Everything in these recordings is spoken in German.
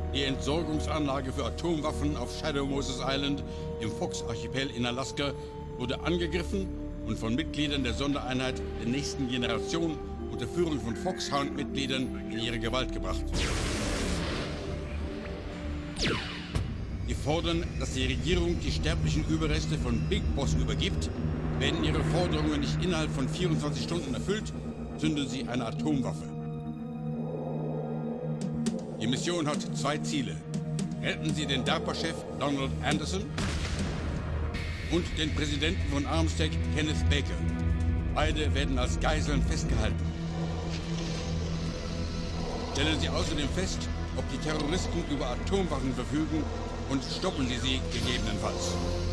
Die Entsorgungsanlage für Atomwaffen auf Shadow Moses Island im Fox-Archipel in Alaska wurde angegriffen und von Mitgliedern der Sondereinheit der nächsten Generation unter Führung von Foxhound-Mitgliedern in ihre Gewalt gebracht. Die fordern, dass die Regierung die sterblichen Überreste von Big Boss übergibt. Werden ihre Forderungen nicht innerhalb von 24 Stunden erfüllt, zünden sie eine Atomwaffe. Die Mission hat zwei Ziele. Retten Sie den DARPA-Chef Donald Anderson und den Präsidenten von Armstec, Kenneth Baker. Beide werden als Geiseln festgehalten. Stellen Sie außerdem fest, ob die Terroristen über Atomwaffen verfügen und stoppen Sie sie gegebenenfalls.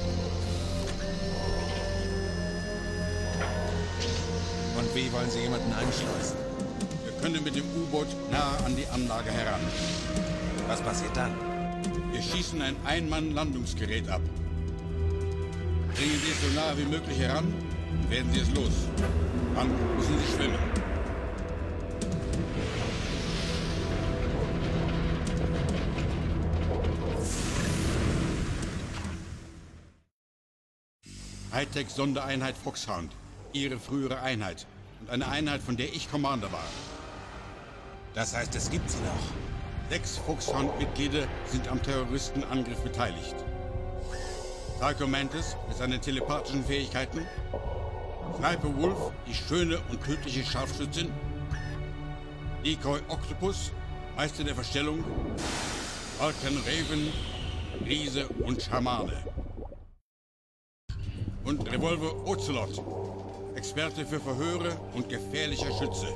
Und wie wollen Sie jemanden einschleusen? Wir können mit dem U-Boot nahe an die Anlage heran. Was passiert dann? Wir schießen ein Ein-Mann-Landungsgerät ab. Bringen Sie es so nahe wie möglich heran, werden Sie es los. Dann müssen Sie schwimmen. Hightech-Sondereinheit Foxhound. Ihre frühere Einheit. Und eine Einheit, von der ich Commander war. Das heißt, es gibt sie noch. 6 Foxhound-Mitglieder sind am Terroristenangriff beteiligt. Psycho Mantis mit seinen telepathischen Fähigkeiten. Sniper Wolf, die schöne und tödliche Scharfschützin. Decoy Octopus, Meister der Verstellung. Falcon Raven, Riese und Schamane. Und Revolver Ocelot, Experte für Verhöre und gefährlicher Schütze.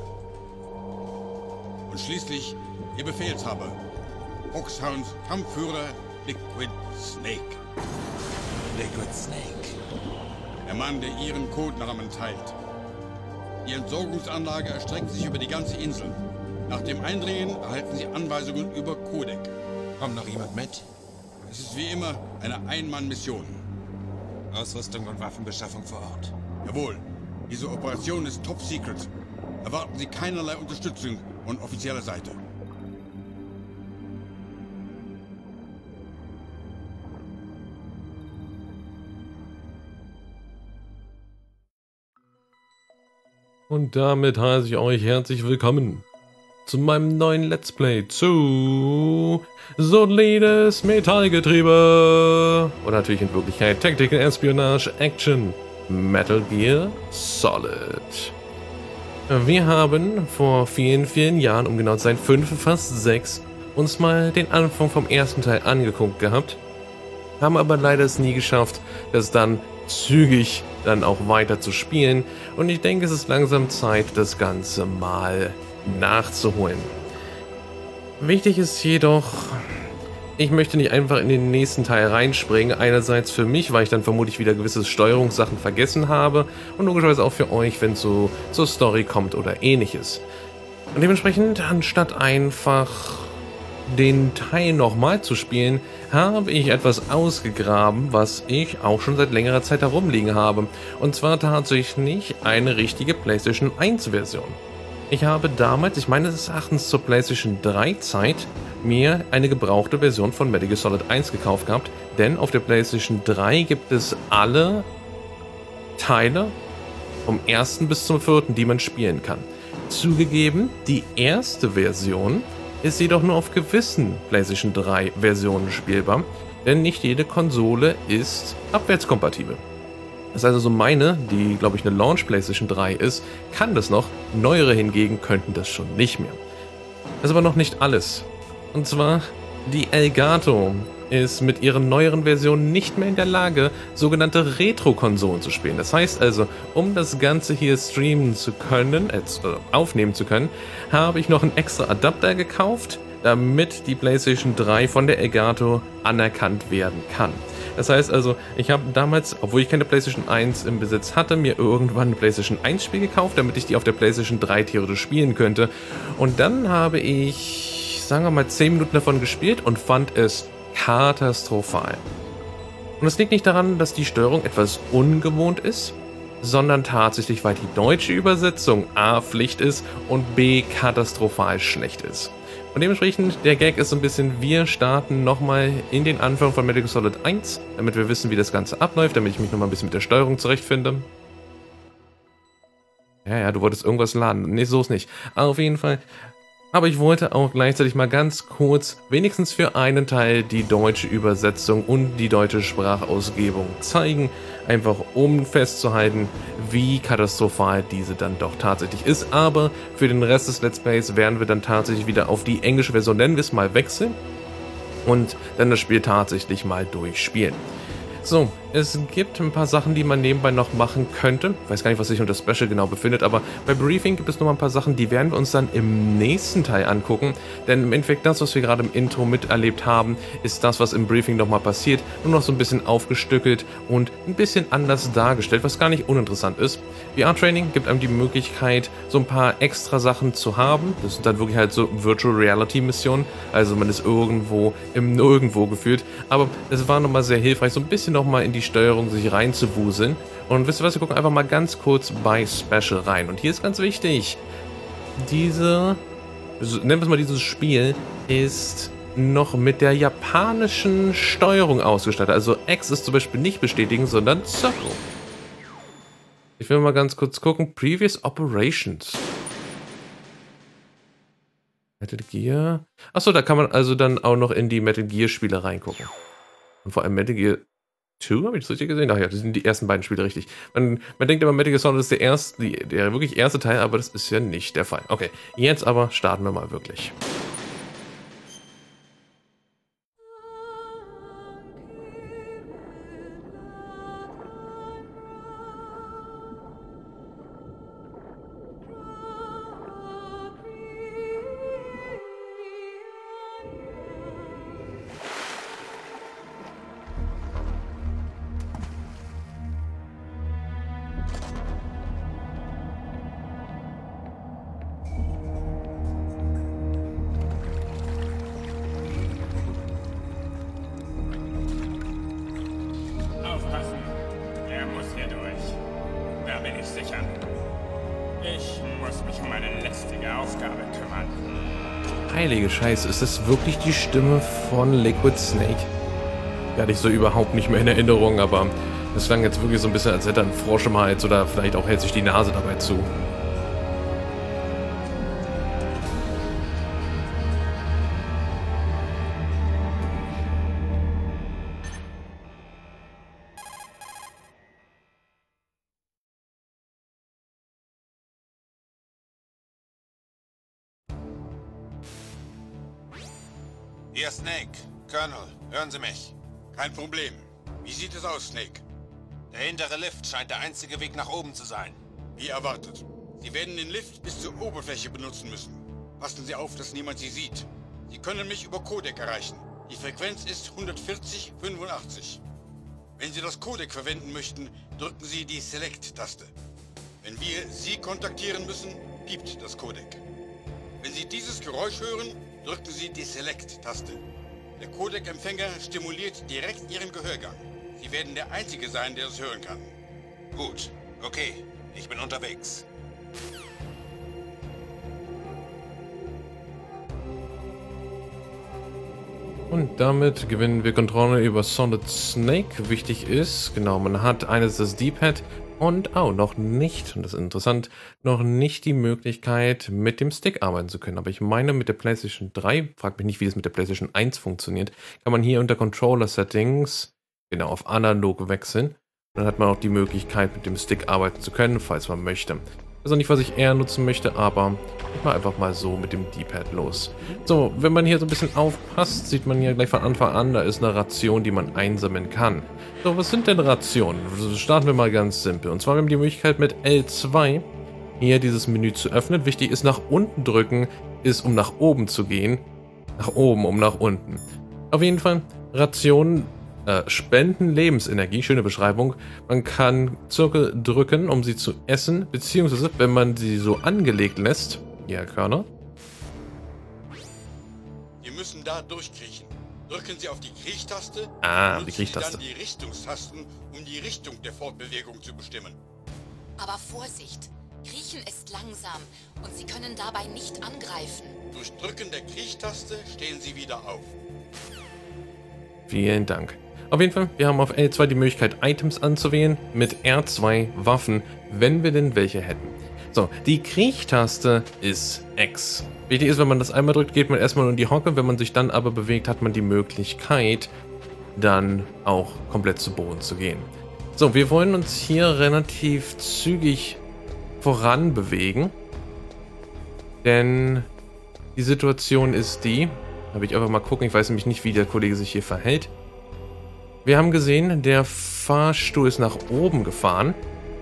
Und schließlich ihr Befehlshaber, Foxhounds Kampfführer Liquid Snake. Liquid Snake. Der Mann, der ihren Codenamen teilt. Die Entsorgungsanlage erstreckt sich über die ganze Insel. Nach dem Eindringen erhalten Sie Anweisungen über Codec. Kommt noch jemand mit? Es ist wie immer eine Ein-Mann-Mission. Ausrüstung und Waffenbeschaffung vor Ort. Jawohl, diese Operation ist top secret. Erwarten Sie keinerlei Unterstützung von offizieller Seite. Und damit heiße ich euch herzlich willkommen zu meinem neuen Let's Play zu Solides Metallgetriebe. Und natürlich in Wirklichkeit Tactical Espionage Action Metal Gear Solid. Wir haben vor vielen, vielen Jahren, um genau zu sein 5, fast 6, uns mal den Anfang vom ersten Teil angeguckt gehabt. Haben aber leider es nie geschafft, das dann zügig dann auch weiter zu spielen. Und ich denke, es ist langsam Zeit, das Ganze mal nachzuholen. Wichtig ist jedoch, ich möchte nicht einfach in den nächsten Teil reinspringen. Einerseits für mich, weil ich dann vermutlich wieder gewisse Steuerungssachen vergessen habe. Und logischerweise auch für euch, wenn es so zur Story kommt oder ähnliches. Und dementsprechend, anstatt einfach den Teil nochmal zu spielen, habe ich etwas ausgegraben, was ich auch schon seit längerer Zeit herumliegen habe. Und zwar tatsächlich eine richtige PlayStation 1 Version. Ich habe damals, ich meines Erachtens zur PlayStation 3 Zeit, mir eine gebrauchte Version von Metal Gear Solid 1 gekauft gehabt, denn auf der PlayStation 3 gibt es alle Teile vom 1. bis zum 4., die man spielen kann. Zugegeben, die erste Version ist jedoch nur auf gewissen PlayStation 3 Versionen spielbar, denn nicht jede Konsole ist abwärtskompatibel. Das ist also so meine, die glaube ich eine Launch PlayStation 3 ist, kann das noch, neuere hingegen könnten das schon nicht mehr. Das ist aber noch nicht alles. Und zwar, die Elgato ist mit ihren neueren Versionen nicht mehr in der Lage, sogenannte Retro-Konsolen zu spielen. Das heißt also, um das Ganze hier streamen zu können, aufnehmen zu können, habe ich noch einen extra Adapter gekauft, damit die PlayStation 3 von der Elgato anerkannt werden kann. Das heißt also, ich habe damals, obwohl ich keine PlayStation 1 im Besitz hatte, mir irgendwann ein PlayStation 1 Spiel gekauft, damit ich die auf der PlayStation 3 theoretisch spielen könnte. Und dann habe ich, sagen wir mal, 10 Minuten davon gespielt und fand es katastrophal. Und es liegt nicht daran, dass die Steuerung etwas ungewohnt ist, sondern tatsächlich, weil die deutsche Übersetzung A Pflicht ist und B katastrophal schlecht ist. Und Und dementsprechend, der Gag ist so ein bisschen, wir starten nochmal in den Anfang von Metal Gear Solid 1, damit wir wissen, wie das Ganze abläuft, damit ich mich nochmal ein bisschen mit der Steuerung zurechtfinde. Ja, du wolltest irgendwas laden. Nee, so ist nicht. Auf jeden Fall. Aber ich wollte auch gleichzeitig mal ganz kurz, wenigstens für einen Teil, die deutsche Übersetzung und die deutsche Sprachausgebung zeigen. Einfach um festzuhalten, wie katastrophal diese dann doch tatsächlich ist. Aber für den Rest des Let's Plays werden wir dann tatsächlich wieder auf die englische Version, nennen wir es mal, wechseln. Und dann das Spiel tatsächlich mal durchspielen. So, es gibt ein paar Sachen, die man nebenbei noch machen könnte. Ich weiß gar nicht, was sich unter Special genau befindet, aber bei Briefing gibt es noch mal ein paar Sachen, die werden wir uns dann im nächsten Teil angucken. Denn im Endeffekt das, was wir gerade im Intro miterlebt haben, ist das, was im Briefing noch mal passiert. Nur noch so ein bisschen aufgestückelt und ein bisschen anders dargestellt, was gar nicht uninteressant ist. VR-Training gibt einem die Möglichkeit, so ein paar extra Sachen zu haben. Das sind dann wirklich halt so Virtual Reality Missionen. Also man ist irgendwo im Nirgendwo gefühlt. Aber es war noch mal sehr hilfreich, so ein bisschen noch mal in die Steuerung sich reinzuwuseln. Und wisst ihr was, wir gucken einfach mal ganz kurz bei Special rein. Und hier ist ganz wichtig, nennen wir es mal, dieses Spiel ist noch mit der japanischen Steuerung ausgestattet. Also X ist zum Beispiel nicht bestätigen, sondern Circle. Ich will mal ganz kurz gucken. Previous Operations. Metal Gear. Achso, da kann man also dann auch noch in die Metal Gear Spiele reingucken. Und vor allem Metal Gear 2, habe ich das richtig gesehen? Ach ja, das sind die ersten beiden Spiele, richtig. Man denkt immer, Metal Gear Solid ist der wirklich erste Teil, aber das ist ja nicht der Fall. Okay, jetzt aber starten wir mal wirklich. Heilige Scheiße, ist das wirklich die Stimme von Liquid Snake? Die hatte ich so überhaupt nicht mehr in Erinnerung, aber das klang jetzt wirklich so ein bisschen, als hätte er einen Frosch im Hals oder vielleicht auch hält sich die Nase dabei zu. Hier Snake. Colonel, hören Sie mich. Kein Problem. Wie sieht es aus, Snake? Der hintere Lift scheint der einzige Weg nach oben zu sein. Wie erwartet. Sie werden den Lift bis zur Oberfläche benutzen müssen. Passen Sie auf, dass niemand Sie sieht. Sie können mich über Codec erreichen. Die Frequenz ist 14085. Wenn Sie das Codec verwenden möchten, drücken Sie die Select-Taste. Wenn wir Sie kontaktieren müssen, piept das Codec. Wenn Sie dieses Geräusch hören, drücken Sie die Select-Taste. Der Codec-Empfänger stimuliert direkt Ihren Gehörgang. Sie werden der Einzige sein, der es hören kann. Gut, okay, ich bin unterwegs. Und damit gewinnen wir Kontrolle über Solid Snake. Wichtig ist, genau, man hat eines das D-Pad und auch noch nicht, und das ist interessant, noch nicht die Möglichkeit, mit dem Stick arbeiten zu können. Aber ich meine, mit der PlayStation 3, fragt mich nicht, wie das mit der PlayStation 1 funktioniert, kann man hier unter Controller Settings, genau, auf analog wechseln. Dann hat man auch die Möglichkeit, mit dem Stick arbeiten zu können, falls man möchte. Das ist auch nicht, was ich eher nutzen möchte, aber ich mache einfach mal so mit dem D-Pad los. So, wenn man hier so ein bisschen aufpasst, sieht man hier gleich von Anfang an, da ist eine Ration, die man einsammeln kann. So, was sind denn Rationen? Starten wir mal ganz simpel. Und zwar haben wir die Möglichkeit mit L2 hier dieses Menü zu öffnen. Wichtig ist, nach unten drücken, ist um nach oben zu gehen. Nach oben, um nach unten. Auf jeden Fall, Rationen spenden Lebensenergie, schöne Beschreibung. Man kann Zirkel drücken, um sie zu essen, beziehungsweise, wenn man sie so angelegt lässt, ja, Körner. Wir müssen da durchkriechen. Drücken Sie auf die Kriechtaste. Die Kriechtaste. Dann die Richtungstasten, um die Richtung der Fortbewegung zu bestimmen. Aber Vorsicht! Kriechen ist langsam und Sie können dabei nicht angreifen. Durch Drücken der Kriechtaste stehen Sie wieder auf. Vielen Dank. Auf jeden Fall, wir haben auf L2 die Möglichkeit, Items anzuwählen, mit R2 Waffen, wenn wir denn welche hätten. So, die Kriechtaste ist X. Wichtig ist, wenn man das einmal drückt, geht man erstmal in die Hocke. Wenn man sich dann aber bewegt, hat man die Möglichkeit, dann auch komplett zu Boden zu gehen. So, wir wollen uns hier relativ zügig voran bewegen. Denn die Situation ist die, da will ich einfach mal gucken, ich weiß nämlich nicht, wie der Kollege sich hier verhält. Wir haben gesehen, der Fahrstuhl ist nach oben gefahren.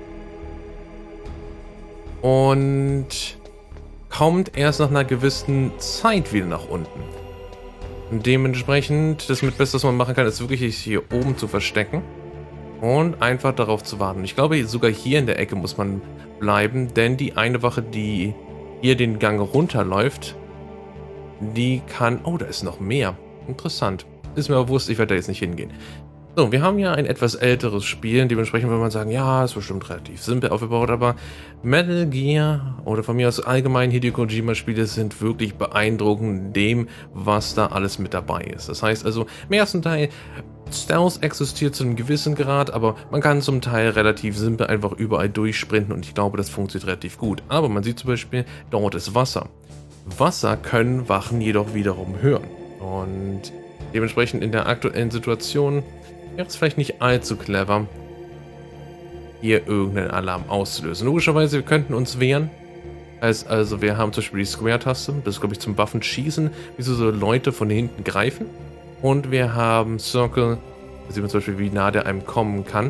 Und kommt erst nach einer gewissen Zeit wieder nach unten. Und dementsprechend, das Beste, was man machen kann, ist wirklich hier oben zu verstecken. Und einfach darauf zu warten. Ich glaube, sogar hier in der Ecke muss man bleiben, denn die eine Wache, die hier den Gang runterläuft, die kann... Oh, da ist noch mehr. Interessant. Ist mir aber bewusst, ich werde da jetzt nicht hingehen. So, wir haben ja ein etwas älteres Spiel. Dementsprechend würde man sagen, ja, ist bestimmt relativ simpel aufgebaut, aber Metal Gear oder von mir aus allgemein Hideo Kojima-Spiele sind wirklich beeindruckend dem, was da alles mit dabei ist. Das heißt also, im ersten Teil, Stealth existiert zu einem gewissen Grad, aber man kann zum Teil relativ simpel einfach überall durchsprinten und ich glaube, das funktioniert relativ gut. Aber man sieht zum Beispiel, dort ist Wasser. Wasser können Wachen jedoch wiederum hören. Und dementsprechend in der aktuellen Situation wäre es vielleicht nicht allzu clever, hier irgendeinen Alarm auszulösen. Logischerweise, wir könnten uns wehren. Also wir haben zum Beispiel die Square-Taste, das ist glaube ich zum Waffenschießen, wie so Leute von hinten greifen. Und wir haben Circle, da sieht man zum Beispiel, wie nah der einem kommen kann.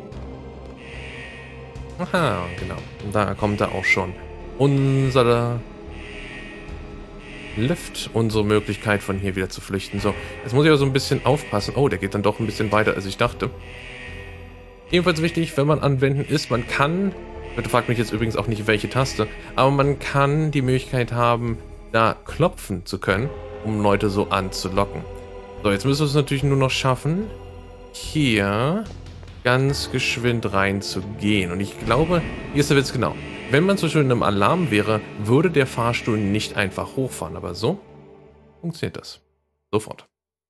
Aha, genau. Und da kommt er auch schon. Unser Lift, unsere Möglichkeit von hier wieder zu flüchten. So, jetzt muss ich aber so ein bisschen aufpassen. Oh, der geht dann doch ein bisschen weiter, als ich dachte. Ebenfalls wichtig, wenn man anwenden ist, man kann, bitte fragt mich jetzt übrigens auch nicht, welche Taste, aber man kann die Möglichkeit haben, da klopfen zu können, um Leute so anzulocken. So, jetzt müssen wir es natürlich nur noch schaffen, hier ganz geschwind reinzugehen. Und ich glaube, hier ist der Witz genau. Wenn man zum Beispiel in einem Alarm wäre, würde der Fahrstuhl nicht einfach hochfahren. Aber so funktioniert das. Sofort.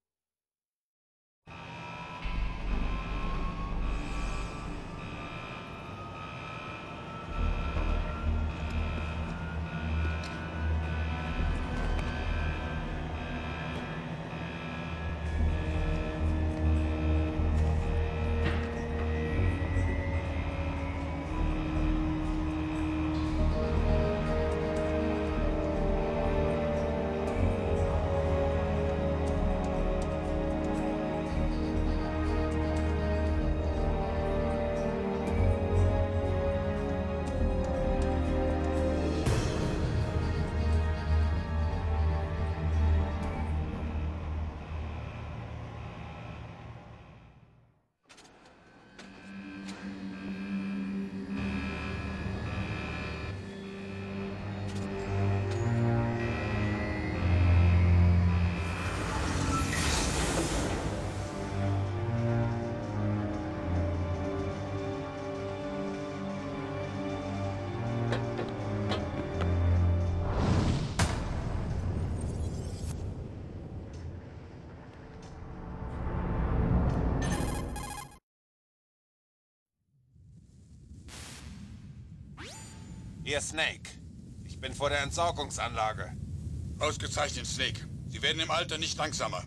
Hier Snake. Ich bin vor der Entsorgungsanlage. Ausgezeichnet, Snake. Sie werden im Alter nicht langsamer.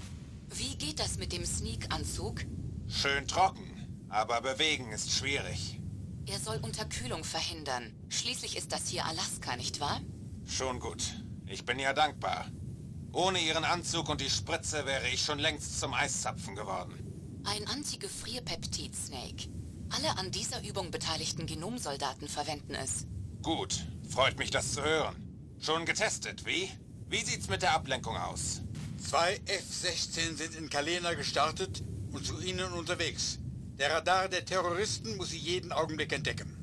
Wie geht das mit dem Sneak-Anzug? Schön trocken, aber bewegen ist schwierig. Er soll Unterkühlung verhindern. Schließlich ist das hier Alaska, nicht wahr? Schon gut. Ich bin ja dankbar. Ohne Ihren Anzug und die Spritze wäre ich schon längst zum Eiszapfen geworden. Ein Antigefrierpeptid, Snake. Alle an dieser Übung beteiligten Genomsoldaten verwenden es. Gut, freut mich, das zu hören. Schon getestet, wie? Wie sieht's mit der Ablenkung aus? 2 F-16 sind in Kalena gestartet und zu ihnen unterwegs. Der Radar der Terroristen muss sie jeden Augenblick entdecken.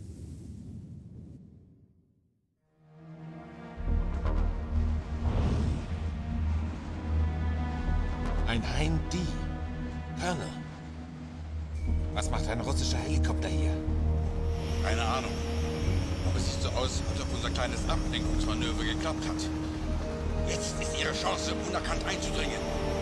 Ein Hein-D. Colonel. Was macht ein russischer Helikopter hier? Keine Ahnung. Aber es sieht so aus, als ob unser kleines Ablenkungsmanöver geklappt hat. Jetzt ist Ihre Chance, unerkannt einzudringen.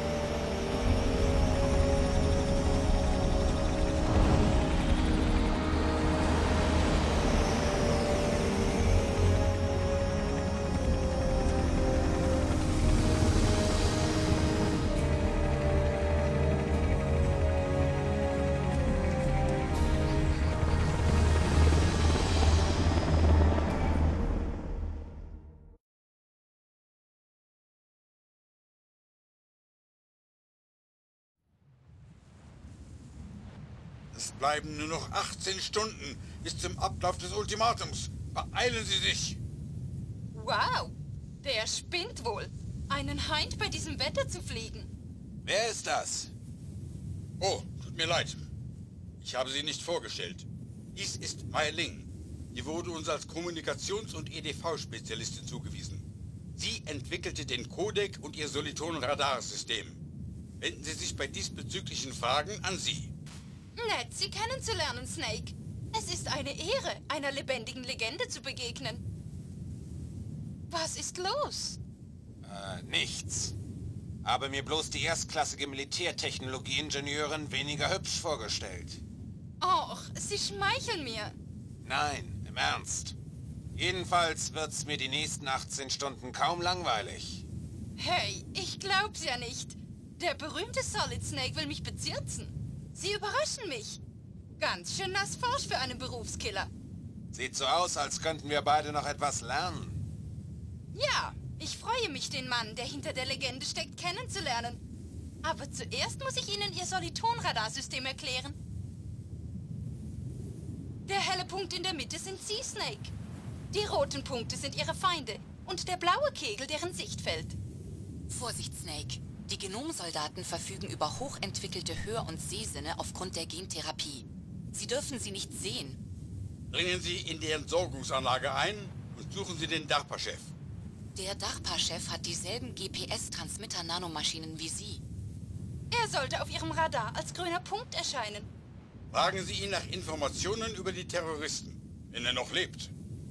Es bleiben nur noch 18 Stunden bis zum Ablauf des Ultimatums. Beeilen Sie sich! Wow, der spinnt wohl. Einen Hind bei diesem Wetter zu fliegen. Wer ist das? Oh, tut mir leid. Ich habe Sie nicht vorgestellt. Dies ist Mai Ling. Sie wurde uns als Kommunikations- und EDV-Spezialistin zugewiesen. Sie entwickelte den Codec und Ihr Soliton-Radarsystem. Wenden Sie sich bei diesbezüglichen Fragen an sie. Nett, Sie kennenzulernen, Snake. Es ist eine Ehre, einer lebendigen Legende zu begegnen. Was ist los? Nichts. Habe mir bloß die erstklassige Militärtechnologie-Ingenieurin weniger hübsch vorgestellt. Och, Sie schmeicheln mir. Nein, im Ernst. Jedenfalls wird's mir die nächsten 18 Stunden kaum langweilig. Hey, ich glaub's ja nicht. Der berühmte Solid Snake will mich bezirzen. Sie überraschen mich. Ganz schön nass forsch für einen Berufskiller. Sieht so aus, als könnten wir beide noch etwas lernen. Ja, ich freue mich, den Mann, der hinter der Legende steckt, kennenzulernen. Aber zuerst muss ich Ihnen Ihr Soliton-Radarsystem erklären. Der helle Punkt in der Mitte sind Sie, Snake. Die roten Punkte sind Ihre Feinde und der blaue Kegel deren Sichtfeld. Vorsicht, Snake. Die Genomsoldaten verfügen über hochentwickelte Hör- und Sehsinne aufgrund der Gentherapie. Sie dürfen sie nicht sehen. Dringen Sie in die Entsorgungsanlage ein und suchen Sie den DARPA-Chef. Der DARPA-Chef hat dieselben GPS-Transmitter-Nanomaschinen wie Sie. Er sollte auf Ihrem Radar als grüner Punkt erscheinen. Fragen Sie ihn nach Informationen über die Terroristen, wenn er noch lebt.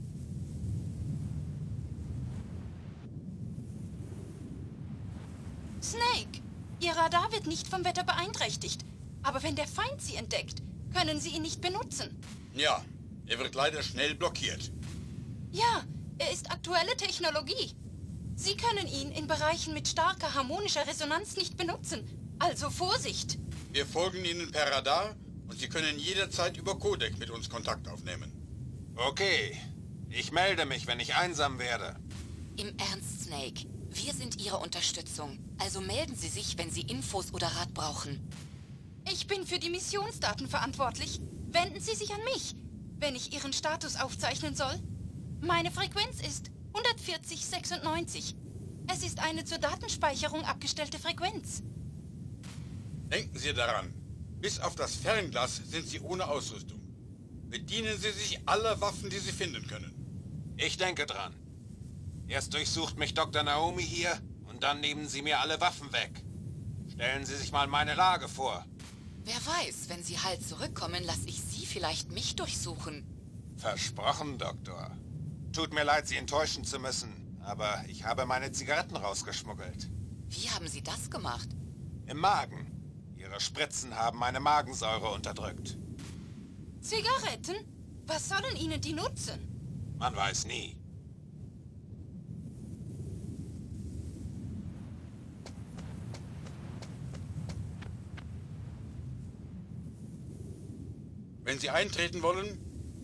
Snake, Ihr Radar wird nicht vom Wetter beeinträchtigt. Aber wenn der Feind Sie entdeckt, können Sie ihn nicht benutzen. Ja, er wird leider schnell blockiert. Ja, er ist aktuelle Technologie. Sie können ihn in Bereichen mit starker harmonischer Resonanz nicht benutzen. Also Vorsicht! Wir folgen Ihnen per Radar und Sie können jederzeit über Codec mit uns Kontakt aufnehmen. Okay, ich melde mich, wenn ich einsam werde. Im Ernst, Snake. Wir sind Ihre Unterstützung. Also melden Sie sich, wenn Sie Infos oder Rat brauchen. Ich bin für die Missionsdaten verantwortlich. Wenden Sie sich an mich, wenn ich Ihren Status aufzeichnen soll. Meine Frequenz ist 14096. Es ist eine zur Datenspeicherung abgestellte Frequenz. Denken Sie daran, bis auf das Fernglas sind Sie ohne Ausrüstung. Bedienen Sie sich aller Waffen, die Sie finden können. Ich denke dran. Erst durchsucht mich Dr. Naomi hier und dann nehmen Sie mir alle Waffen weg. Stellen Sie sich mal meine Lage vor. Wer weiß, wenn Sie halt zurückkommen, lasse ich Sie vielleicht mich durchsuchen. Versprochen, Doktor. Tut mir leid, Sie enttäuschen zu müssen, aber ich habe meine Zigaretten rausgeschmuggelt. Wie haben Sie das gemacht? Im Magen. Ihre Spritzen haben meine Magensäure unterdrückt. Zigaretten? Was sollen Ihnen die nutzen? Man weiß nie. Wenn Sie eintreten wollen,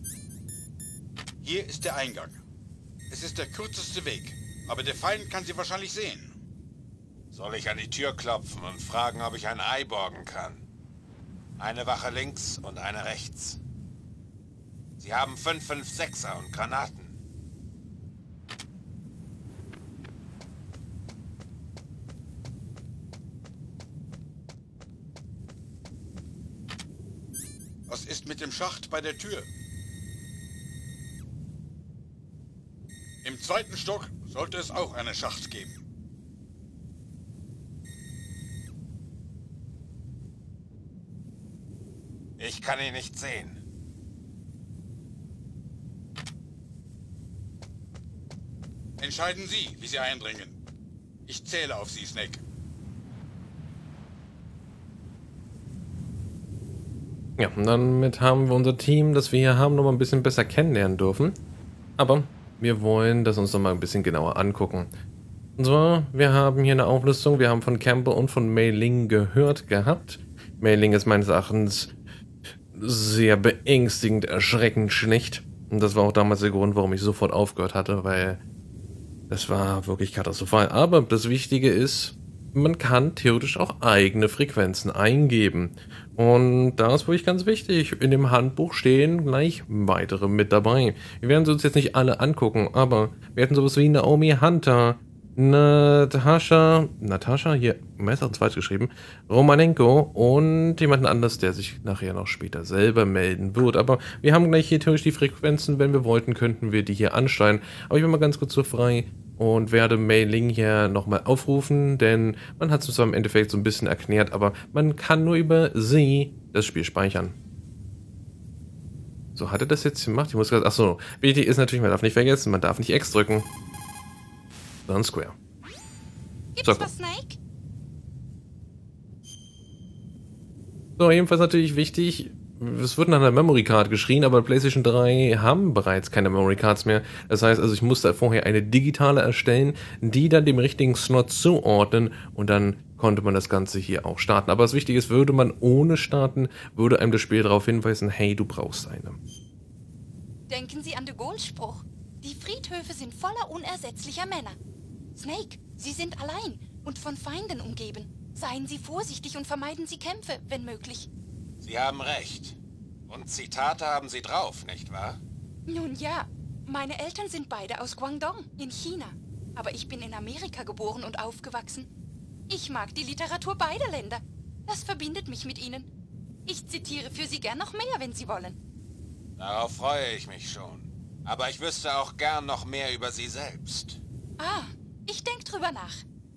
hier ist der Eingang. Es ist der kürzeste Weg, aber der Feind kann Sie wahrscheinlich sehen. Soll ich an die Tür klopfen und fragen, ob ich ein Ei borgen kann? Eine Wache links und eine rechts. Sie haben 556er und Granaten. Was ist mit dem Schacht bei der Tür? Im zweiten Stock sollte es auch einen Schacht geben. Ich kann ihn nicht sehen. Entscheiden Sie, wie Sie eindringen. Ich zähle auf Sie, Snake. Ja, und damit haben wir unser Team, das wir hier haben, noch mal ein bisschen besser kennenlernen dürfen. Aber wir wollen das uns noch mal ein bisschen genauer angucken. Und zwar, wir haben hier eine Auflistung, wir haben von Campbell und von Mei Ling gehört gehabt. Mei Ling ist meines Erachtens sehr beängstigend, erschreckend schlecht. Und das war auch damals der Grund, warum ich sofort aufgehört hatte, weil das war wirklich katastrophal. Aber das Wichtige ist, man kann theoretisch auch eigene Frequenzen eingeben. Und da ist wirklich ganz wichtig, in dem Handbuch stehen gleich weitere mit dabei. Wir werden uns jetzt nicht alle angucken, aber wir hätten sowas wie Naomi Hunter, Natascha, hier, Messer und zweit geschrieben, Romanenko und jemanden anders, der sich nachher noch später selber melden wird. Aber wir haben gleich hier theoretisch die Frequenzen, wenn wir wollten, könnten wir die hier ansteuern. Aber ich bin mal ganz kurz so frei und werde Mei Ling hier nochmal aufrufen, denn man hat es zwar im Endeffekt so ein bisschen erklärt, aber man kann nur über sie das Spiel speichern. So, hat er das jetzt gemacht? Ich muss gerade, achso, wichtig ist natürlich, man darf nicht vergessen, man darf nicht X drücken. Dann Square. Gibt's was, Snake? So, ebenfalls natürlich wichtig, es wird nach einer Memory Card geschrien, aber PlayStation 3 haben bereits keine Memory Cards mehr. Das heißt also, ich musste vorher eine digitale erstellen, die dann dem richtigen Slot zuordnen und dann konnte man das Ganze hier auch starten. Aber das Wichtige ist, würde man ohne starten, würde einem das Spiel darauf hinweisen, hey, du brauchst eine. Denken Sie an de Gaulle's Spruch. Die Friedhöfe sind voller unersetzlicher Männer. Snake, Sie sind allein und von Feinden umgeben. Seien Sie vorsichtig und vermeiden Sie Kämpfe, wenn möglich. Sie haben recht. Und Zitate haben Sie drauf, nicht wahr? Nun ja, meine Eltern sind beide aus Guangdong in China. Aber ich bin in Amerika geboren und aufgewachsen. Ich mag die Literatur beider Länder. Das verbindet mich mit ihnen. Ich zitiere für Sie gern noch mehr, wenn Sie wollen. Darauf freue ich mich schon. Aber ich wüsste auch gern noch mehr über Sie selbst. Ah, ich denke drüber nach.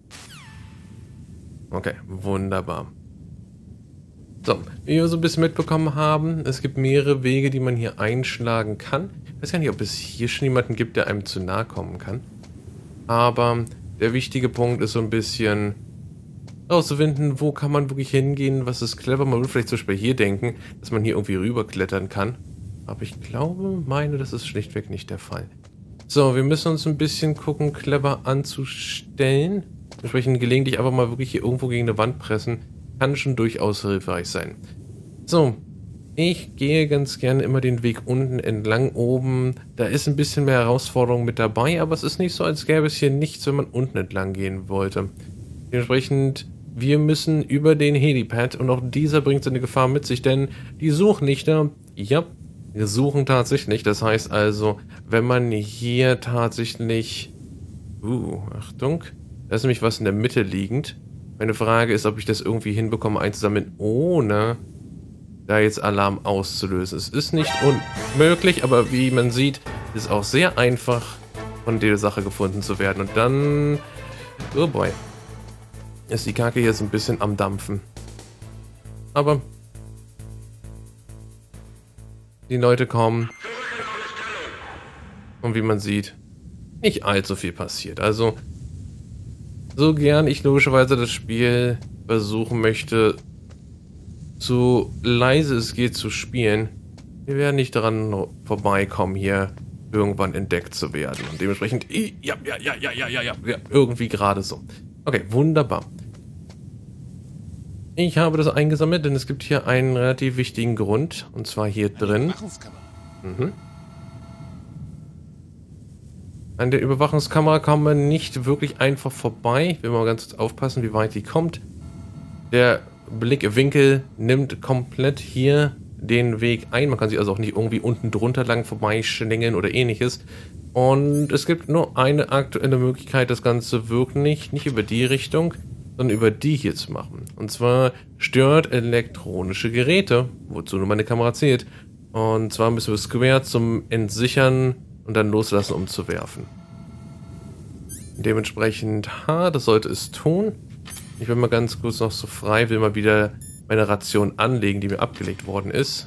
Okay, wunderbar. So, wie wir so ein bisschen mitbekommen haben, es gibt mehrere Wege, die man hier einschlagen kann. Ich weiß ja nicht, ob es hier schon jemanden gibt, der einem zu nahe kommen kann. Aber der wichtige Punkt ist so ein bisschen rauszufinden, wo kann man wirklich hingehen, was ist clever. Man würde vielleicht zum Beispiel hier denken, dass man hier irgendwie rüberklettern kann. Aber ich meine, das ist schlichtweg nicht der Fall. So, wir müssen uns ein bisschen gucken, clever anzustellen. Entsprechend gelegentlich einfach mal wirklich hier irgendwo gegen eine Wand pressen. Kann schon durchaus hilfreich sein. So, ich gehe ganz gerne immer den Weg unten entlang. Oben, da ist ein bisschen mehr Herausforderung mit dabei, aber es ist nicht so, als gäbe es hier nichts, wenn man unten entlang gehen wollte. Dementsprechend, wir müssen über den Helipad und auch dieser bringt seine Gefahr mit sich, denn die Suchlichter, ja, wir suchen tatsächlich. Das heißt also, wenn man hier tatsächlich... Achtung, da ist nämlich was in der Mitte liegend. Meine Frage ist, ob ich das irgendwie hinbekomme einzusammeln, ohne da jetzt Alarm auszulösen. Es ist nicht unmöglich, aber wie man sieht, ist auch sehr einfach, von der Sache gefunden zu werden. Und dann... Oh boy. Ist die Kacke hier so ein bisschen am Dampfen. Aber... die Leute kommen. Und wie man sieht, nicht allzu viel passiert. Also... so gern ich logischerweise das Spiel versuchen möchte, so leise es geht zu spielen, wir werden nicht daran vorbeikommen, hier irgendwann entdeckt zu werden. Und dementsprechend, ja, irgendwie gerade so. Okay, wunderbar. Ich habe das eingesammelt, denn es gibt hier einen relativ wichtigen Grund, und zwar hier drin. An der Überwachungskamera kommen wir nicht wirklich einfach vorbei. Ich will mal ganz aufpassen, wie weit die kommt. Der Blickwinkel nimmt komplett hier den Weg ein. Man kann sich also auch nicht irgendwie unten drunter lang vorbeischlängeln oder ähnliches. Und es gibt nur eine aktuelle Möglichkeit, das Ganze wirklich nicht über die Richtung, sondern über die hier zu machen. Und zwar stört elektronische Geräte, wozu nur meine Kamera zählt. Und zwar müssen wir Square zum Entsichern und dann loslassen, um zu werfen. Dementsprechend, das sollte es tun. Ich bin mal ganz kurz noch so frei, will mal wieder meine Ration anlegen, die mir abgelegt worden ist.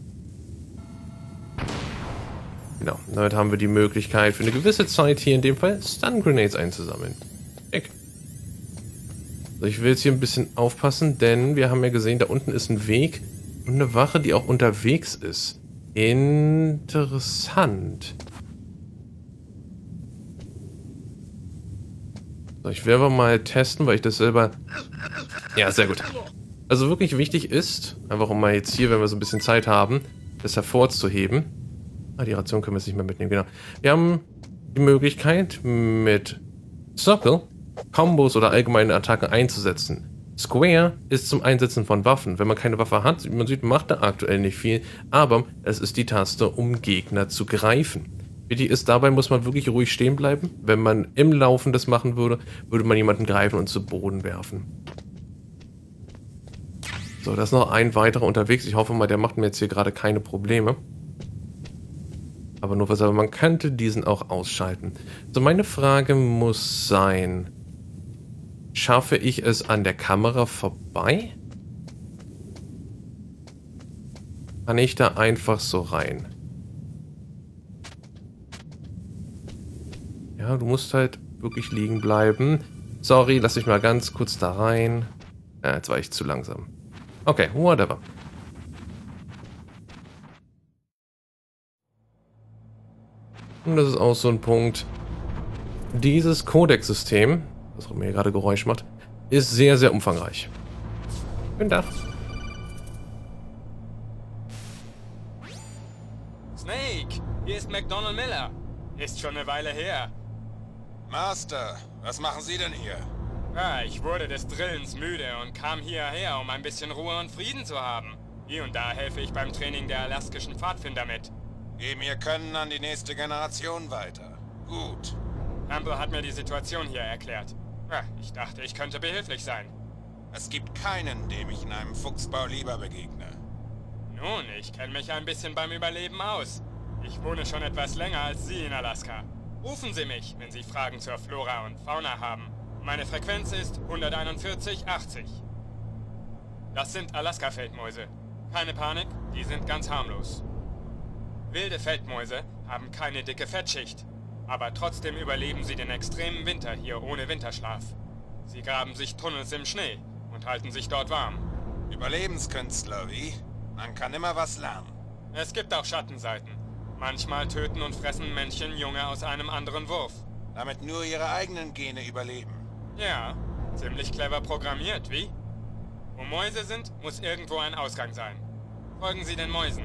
Genau, damit haben wir die Möglichkeit für eine gewisse Zeit hier in dem Fall Stun Grenades einzusammeln. Check. So, ich will jetzt hier ein bisschen aufpassen, denn wir haben ja gesehen, da unten ist ein Weg und eine Wache, die auch unterwegs ist. Interessant. So, ich werde mal testen, weil ich das selber... Ja, sehr gut. Also wirklich wichtig ist, einfach um mal jetzt hier, wenn wir so ein bisschen Zeit haben, das hervorzuheben. Ah, die Ration können wir jetzt nicht mehr mitnehmen, genau. Wir haben die Möglichkeit, mit Circle Kombos oder allgemeine Attacken einzusetzen. Square ist zum Einsetzen von Waffen. Wenn man keine Waffe hat, man sieht, macht er aktuell nicht viel, aber es ist die Taste, um Gegner zu greifen. Wichtig ist, dabei muss man wirklich ruhig stehen bleiben. Wenn man im Laufen das machen würde, würde man jemanden greifen und zu Boden werfen. So, da ist noch ein weiterer unterwegs. Ich hoffe mal, der macht mir jetzt hier gerade keine Probleme. Aber nur was, aber man könnte diesen auch ausschalten. So, meine Frage muss sein, schaffe ich es an der Kamera vorbei? Kann ich da einfach so rein? Ja, du musst halt wirklich liegen bleiben. Sorry, lass mich mal ganz kurz da rein. Ja, jetzt war ich zu langsam. Okay, whatever. Und das ist auch so ein Punkt. Dieses Codec-System, was auch mir gerade Geräusch macht, ist sehr, sehr umfangreich. Guten Tag. Snake, hier ist McDonald Miller. Ist schon eine Weile her. Master, was machen Sie denn hier? Ja, ich wurde des Drillens müde und kam hierher, um ein bisschen Ruhe und Frieden zu haben. Hier und da helfe ich beim Training der alaskischen Pfadfinder mit. Geben Ihr Können an die nächste Generation weiter. Gut. Campbell hat mir die Situation hier erklärt. Ja, ich dachte, ich könnte behilflich sein. Es gibt keinen, dem ich in einem Fuchsbau lieber begegne. Nun, ich kenne mich ein bisschen beim Überleben aus. Ich wohne schon etwas länger als Sie in Alaska. Rufen Sie mich, wenn Sie Fragen zur Flora und Fauna haben. Meine Frequenz ist 141,80. Das sind Alaska-Feldmäuse. Keine Panik, die sind ganz harmlos. Wilde Feldmäuse haben keine dicke Fettschicht, aber trotzdem überleben sie den extremen Winter hier ohne Winterschlaf. Sie graben sich Tunnels im Schnee und halten sich dort warm. Überlebenskünstler, wie? Man kann immer was lernen. Es gibt auch Schattenseiten. Manchmal töten und fressen Männchen Junge aus einem anderen Wurf. Damit nur ihre eigenen Gene überleben. Ja, ziemlich clever programmiert, wie? Wo Mäuse sind, muss irgendwo ein Ausgang sein. Folgen Sie den Mäusen.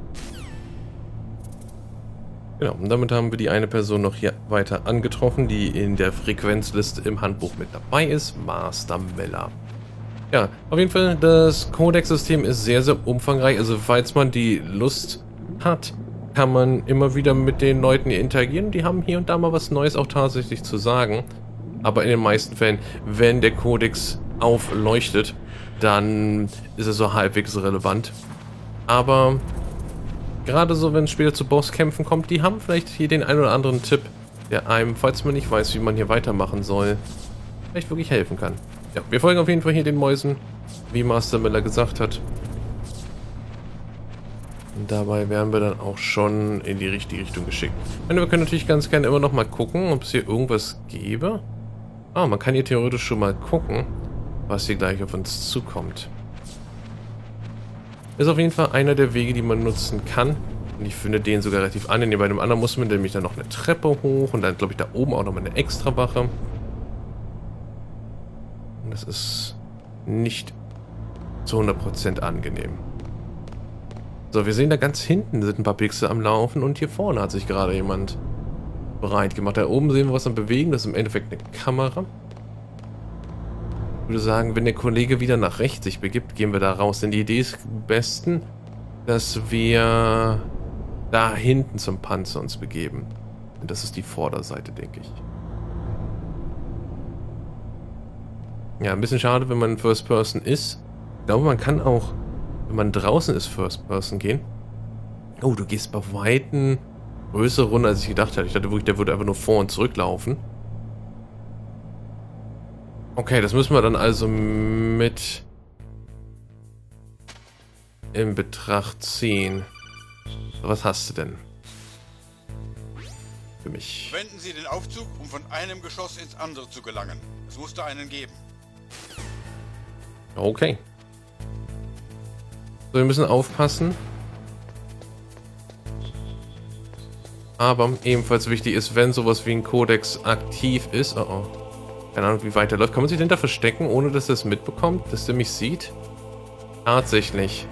Genau, und damit haben wir die eine Person noch hier weiter angetroffen, die in der Frequenzliste im Handbuch mit dabei ist, Master Miller. Ja, auf jeden Fall, das Codec-System ist sehr, sehr umfangreich. Also falls man die Lust hat, kann man immer wieder mit den Leuten hier interagieren. Die haben hier und da mal was Neues auch tatsächlich zu sagen. Aber in den meisten Fällen, wenn der Codex aufleuchtet, dann ist es so halbwegs relevant. Aber gerade so, wenn es später zu Bosskämpfen kommt, die haben vielleicht hier den einen oder anderen Tipp, der einem, falls man nicht weiß, wie man hier weitermachen soll, vielleicht wirklich helfen kann. Ja, wir folgen auf jeden Fall hier den Mäusen, wie Master Miller gesagt hat. Und dabei werden wir dann auch schon in die richtige Richtung geschickt. Und wir können natürlich ganz gerne immer noch mal gucken, ob es hier irgendwas gäbe. Ah, man kann hier theoretisch schon mal gucken, was hier gleich auf uns zukommt. Ist auf jeden Fall einer der Wege, die man nutzen kann. Und ich finde den sogar relativ angenehm. Bei dem anderen muss man nämlich dann noch eine Treppe hoch und dann glaube ich da oben auch noch mal eine Extrawache. Und das ist nicht zu 100% angenehm. So, wir sehen da ganz hinten sind ein paar Pixel am Laufen und hier vorne hat sich gerade jemand bereit gemacht. Da oben sehen wir was am Bewegen, das ist im Endeffekt eine Kamera. Ich würde sagen, wenn der Kollege wieder nach rechts sich begibt, gehen wir da raus. Denn die Idee ist am besten, dass wir da hinten zum Panzer uns begeben. Und das ist die Vorderseite, denke ich. Ja, ein bisschen schade, wenn man First Person ist. Ich glaube, man kann auch, wenn man draußen ist, First Person gehen. Oh, du gehst bei Weitem größere Runde, als ich gedacht hatte. Ich dachte wirklich, der würde einfach nur vor und zurück laufen. Okay, das müssen wir dann also mit in Betracht ziehen. Was hast du denn für mich? Wenden Sie den Aufzug, um von einem Geschoss ins andere zu gelangen. Es musste einen geben. Okay. So, wir müssen aufpassen. Aber ebenfalls wichtig ist, wenn sowas wie ein Kodex aktiv ist. Oh oh. Keine Ahnung, wie weit der läuft. Kann man sich denn da verstecken, ohne dass er es mitbekommt? Dass der mich sieht? Tatsächlich.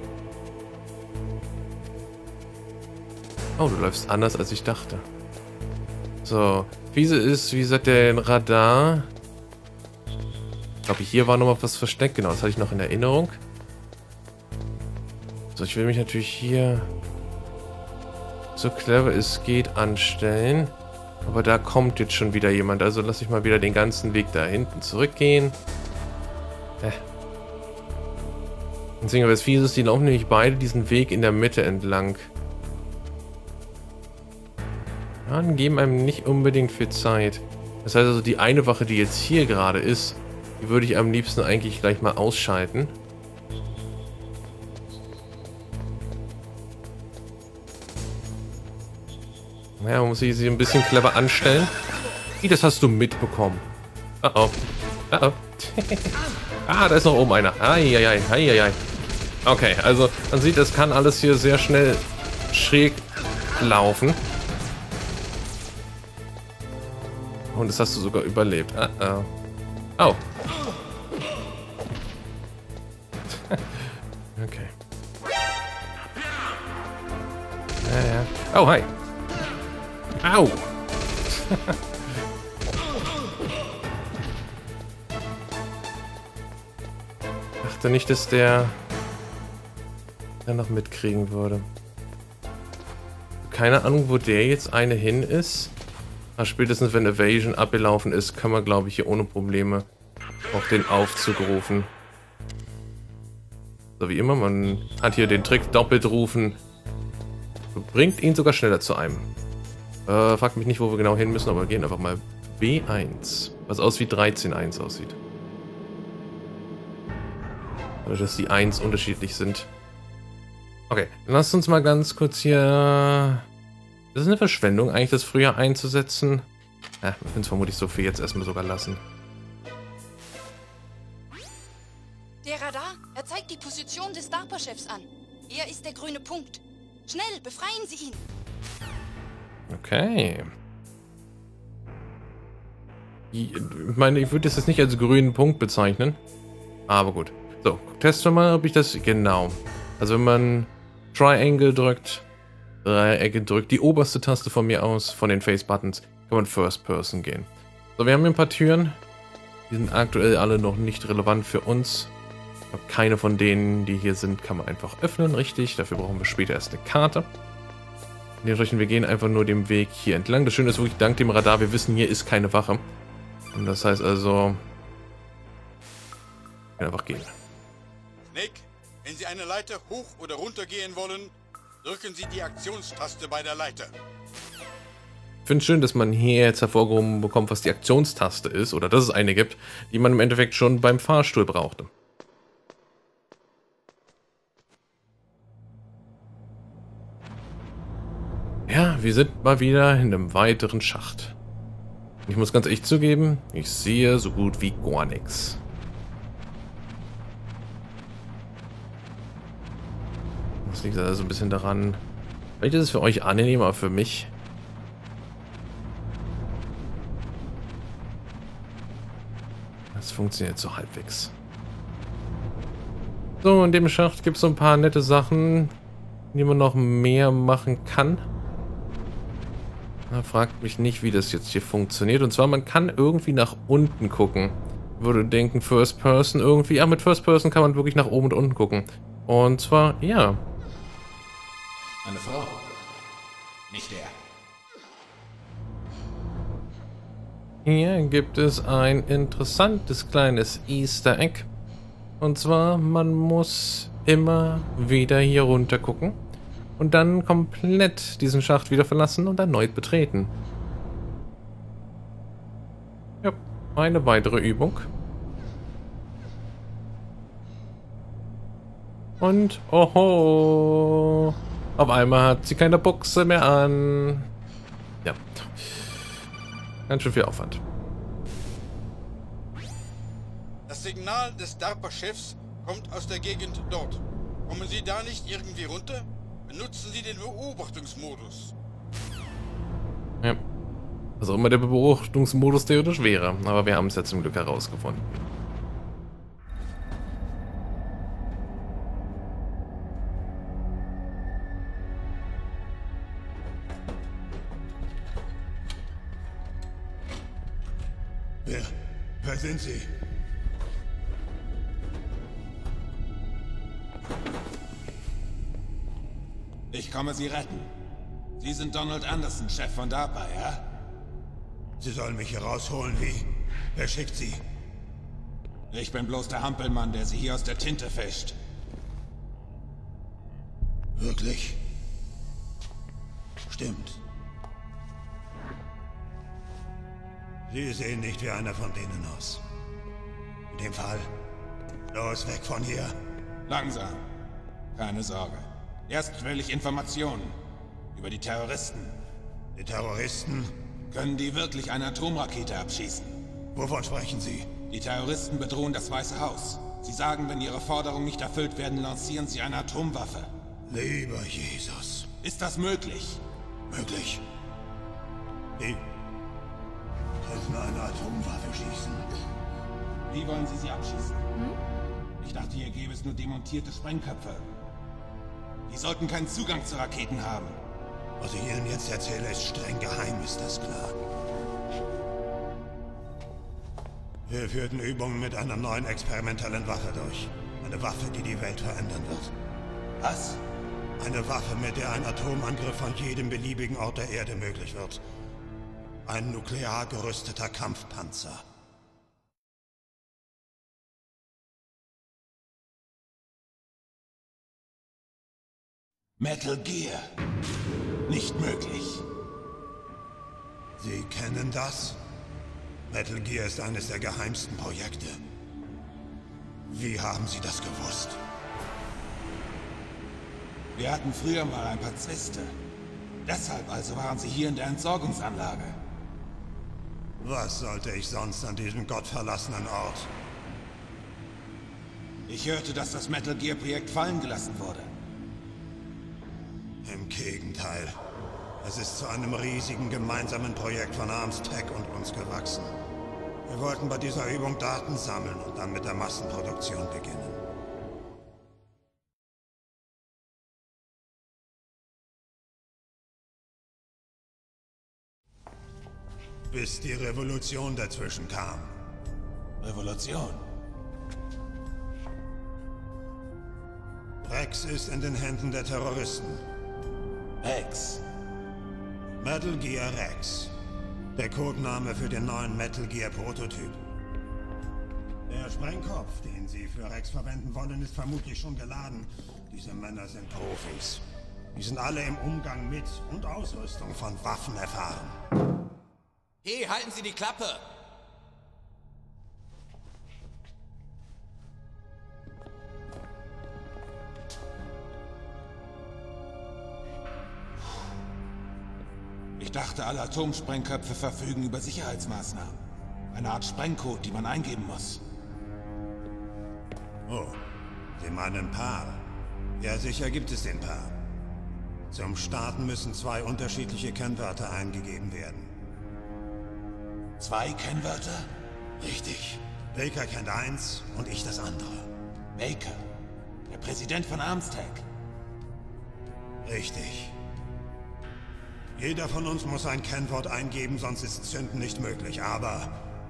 Oh, du läufst anders, als ich dachte. So. Fiese ist, wie gesagt, der Radar. Ich glaube, hier war nochmal was versteckt. Genau, das hatte ich noch in Erinnerung. So, ich will mich natürlich hier so clever es geht anstellen. Aber da kommt jetzt schon wieder jemand. Also lasse ich mal wieder den ganzen Weg da hinten zurückgehen. Deswegen, aber das Fiese ist, die laufen nämlich beide diesen Weg in der Mitte entlang. Ja, und geben einem nicht unbedingt viel Zeit. Das heißt also, die eine Wache, die jetzt hier gerade ist, die würde ich am liebsten eigentlich gleich mal ausschalten. Naja, man muss sich sie ein bisschen clever anstellen. Wie, das hast du mitbekommen. Oh oh. Oh oh. Ah, da ist noch oben einer. Eieiei, eieiei. Okay, also man sieht, das kann alles hier sehr schnell schräg laufen. Und das hast du sogar überlebt. Oh. Oh. Okay. Ja, ja. Oh, hi. Au! Dachte nicht, dass der noch mitkriegen würde. Keine Ahnung, wo der jetzt eine hin ist. Aber spätestens wenn Evasion abgelaufen ist, kann man, glaube ich, hier ohne Probleme auch den Aufzug rufen. So wie immer, man hat hier den Trick doppelt rufen. Bringt ihn sogar schneller zu einem. Fragt mich nicht, wo wir genau hin müssen, aber wir gehen einfach mal B1. Was aus wie 13.1 aussieht. Oder dass die 1 unterschiedlich sind. Okay, lasst uns mal ganz kurz hier... Das ist eine Verschwendung, eigentlich das früher einzusetzen. Ja, wir können es vermutlich so viel jetzt erstmal sogar lassen. Der Radar, er zeigt die Position des DARPA-Chefs an. Er ist der grüne Punkt. Schnell, befreien Sie ihn! Okay. Ich meine, ich würde das jetzt nicht als grünen Punkt bezeichnen. Aber gut. So, testen wir mal, ob ich das... Genau. Also wenn man Triangle drückt, Dreiecke drückt, die oberste Taste von mir aus, von den Face-Buttons, kann man First Person gehen. So, wir haben hier ein paar Türen. Die sind aktuell alle noch nicht relevant für uns. Ich glaube, keine von denen, die hier sind, kann man einfach öffnen, richtig. Dafür brauchen wir später erst eine Karte. Dementsprechend, wir gehen einfach nur den Weg hier entlang. Das Schöne ist wirklich, dank dem Radar, wir wissen, hier ist keine Wache. Und das heißt also, wir können einfach gehen. Snake, wenn Sie eine Leiter hoch oder runter gehen wollen, drücken Sie die Aktionstaste bei der Leiter. Ich finde es schön, dass man hier jetzt hervorgehoben bekommt, was die Aktionstaste ist, oder dass es eine gibt, die man im Endeffekt schon beim Fahrstuhl brauchte. Ja, wir sind mal wieder in einem weiteren Schacht. Ich muss ganz ehrlich zugeben, ich sehe so gut wie gar nichts. Das liegt also ein bisschen daran. Vielleicht ist es für euch angenehm, aber für mich. Das funktioniert so halbwegs. So, in dem Schacht gibt es so ein paar nette Sachen, die man noch mehr machen kann. Fragt mich nicht, wie das jetzt hier funktioniert. Und zwar, man kann irgendwie nach unten gucken. Würde denken, First Person irgendwie. Ja, mit First Person kann man wirklich nach oben und unten gucken. Und zwar, ja. Eine Frau. Nicht der. Hier gibt es ein interessantes kleines Easter Egg. Und zwar, man muss immer wieder hier runter gucken. Und dann komplett diesen Schacht wieder verlassen und erneut betreten. Ja, eine weitere Übung. Und, oho, auf einmal hat sie keine Buchse mehr an. Ja, ganz schön viel Aufwand. Das Das Signal des DARPA-Chefs kommt aus der Gegend dort. Kommen Sie da nicht irgendwie runter? Benutzen Sie den Beobachtungsmodus. Ja. Was auch immer der Beobachtungsmodus theoretisch wäre. Aber wir haben es ja zum Glück herausgefunden. Wer sind Sie? Ich komme Sie retten. Sie sind Donald Anderson, Chef von DARPA, ja? Sie sollen mich hier rausholen, wie? Wer schickt Sie? Ich bin bloß der Hampelmann, der Sie hier aus der Tinte fischt. Wirklich? Stimmt. Sie sehen nicht wie einer von denen aus. In dem Fall, los, weg von hier. Langsam. Keine Sorge. Erst will ich Informationen über die Terroristen. Die Terroristen? Können die wirklich eine Atomrakete abschießen? Wovon sprechen Sie? Die Terroristen bedrohen das Weiße Haus. Sie sagen, wenn ihre Forderungen nicht erfüllt werden, lancieren sie eine Atomwaffe. Lieber Jesus. Ist das möglich? Möglich. Die könnten eine Atomwaffe schießen. Wie wollen Sie sie abschießen? Ich dachte, hier gäbe es nur demontierte Sprengköpfe. Die sollten keinen Zugang zu Raketen haben. Was ich Ihnen jetzt erzähle, ist streng geheim, ist das klar? Wir führten Übungen mit einer neuen experimentellen Waffe durch. Eine Waffe, die die Welt verändern wird. Was? Eine Waffe, mit der ein Atomangriff von jedem beliebigen Ort der Erde möglich wird. Ein nuklear gerüsteter Kampfpanzer. Metal Gear. Nicht möglich. Sie kennen das? Metal Gear ist eines der geheimsten Projekte. Wie haben Sie das gewusst? Wir hatten früher mal ein paar Zwiste. Deshalb also waren Sie hier in der Entsorgungsanlage. Was sollte ich sonst an diesem gottverlassenen Ort? Ich hörte, dass das Metal Gear Projekt fallen gelassen wurde. Im Gegenteil. Es ist zu einem riesigen gemeinsamen Projekt von Armstech und uns gewachsen. Wir wollten bei dieser Übung Daten sammeln und dann mit der Massenproduktion beginnen. Bis die Revolution dazwischen kam. Revolution? Rex ist in den Händen der Terroristen. Rex? Metal Gear Rex. Der Codename für den neuen Metal Gear Prototyp. Der Sprengkopf, den Sie für Rex verwenden wollen, ist vermutlich schon geladen. Diese Männer sind Profis. Die sind alle im Umgang mit und Ausrüstung von Waffen erfahren. Hey, halten Sie die Klappe! Ich dachte, alle Atomsprengköpfe verfügen über Sicherheitsmaßnahmen. Eine Art Sprengcode, die man eingeben muss. Oh, Sie meinen PAL? Ja, sicher gibt es den PAL. Zum Starten müssen 2 unterschiedliche Kennwörter eingegeben werden. 2 Kennwörter? Richtig. Baker kennt eins und ich das andere. Baker? Der Präsident von Armstech? Richtig. Jeder von uns muss ein Kennwort eingeben, sonst ist Zünden nicht möglich, aber...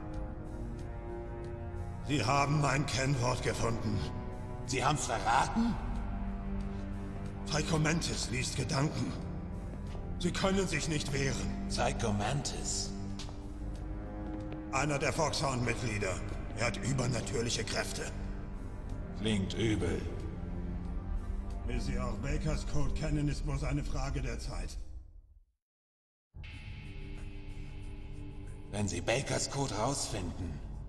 Sie haben mein Kennwort gefunden. Sie haben's verraten? Psycho Mantis liest Gedanken. Sie können sich nicht wehren. Psycho Mantis? Einer der Foxhound-Mitglieder. Er hat übernatürliche Kräfte. Klingt übel. Bis Sie auch Bakers Code kennen, ist bloß eine Frage der Zeit. Wenn Sie Bakers Code rausfinden,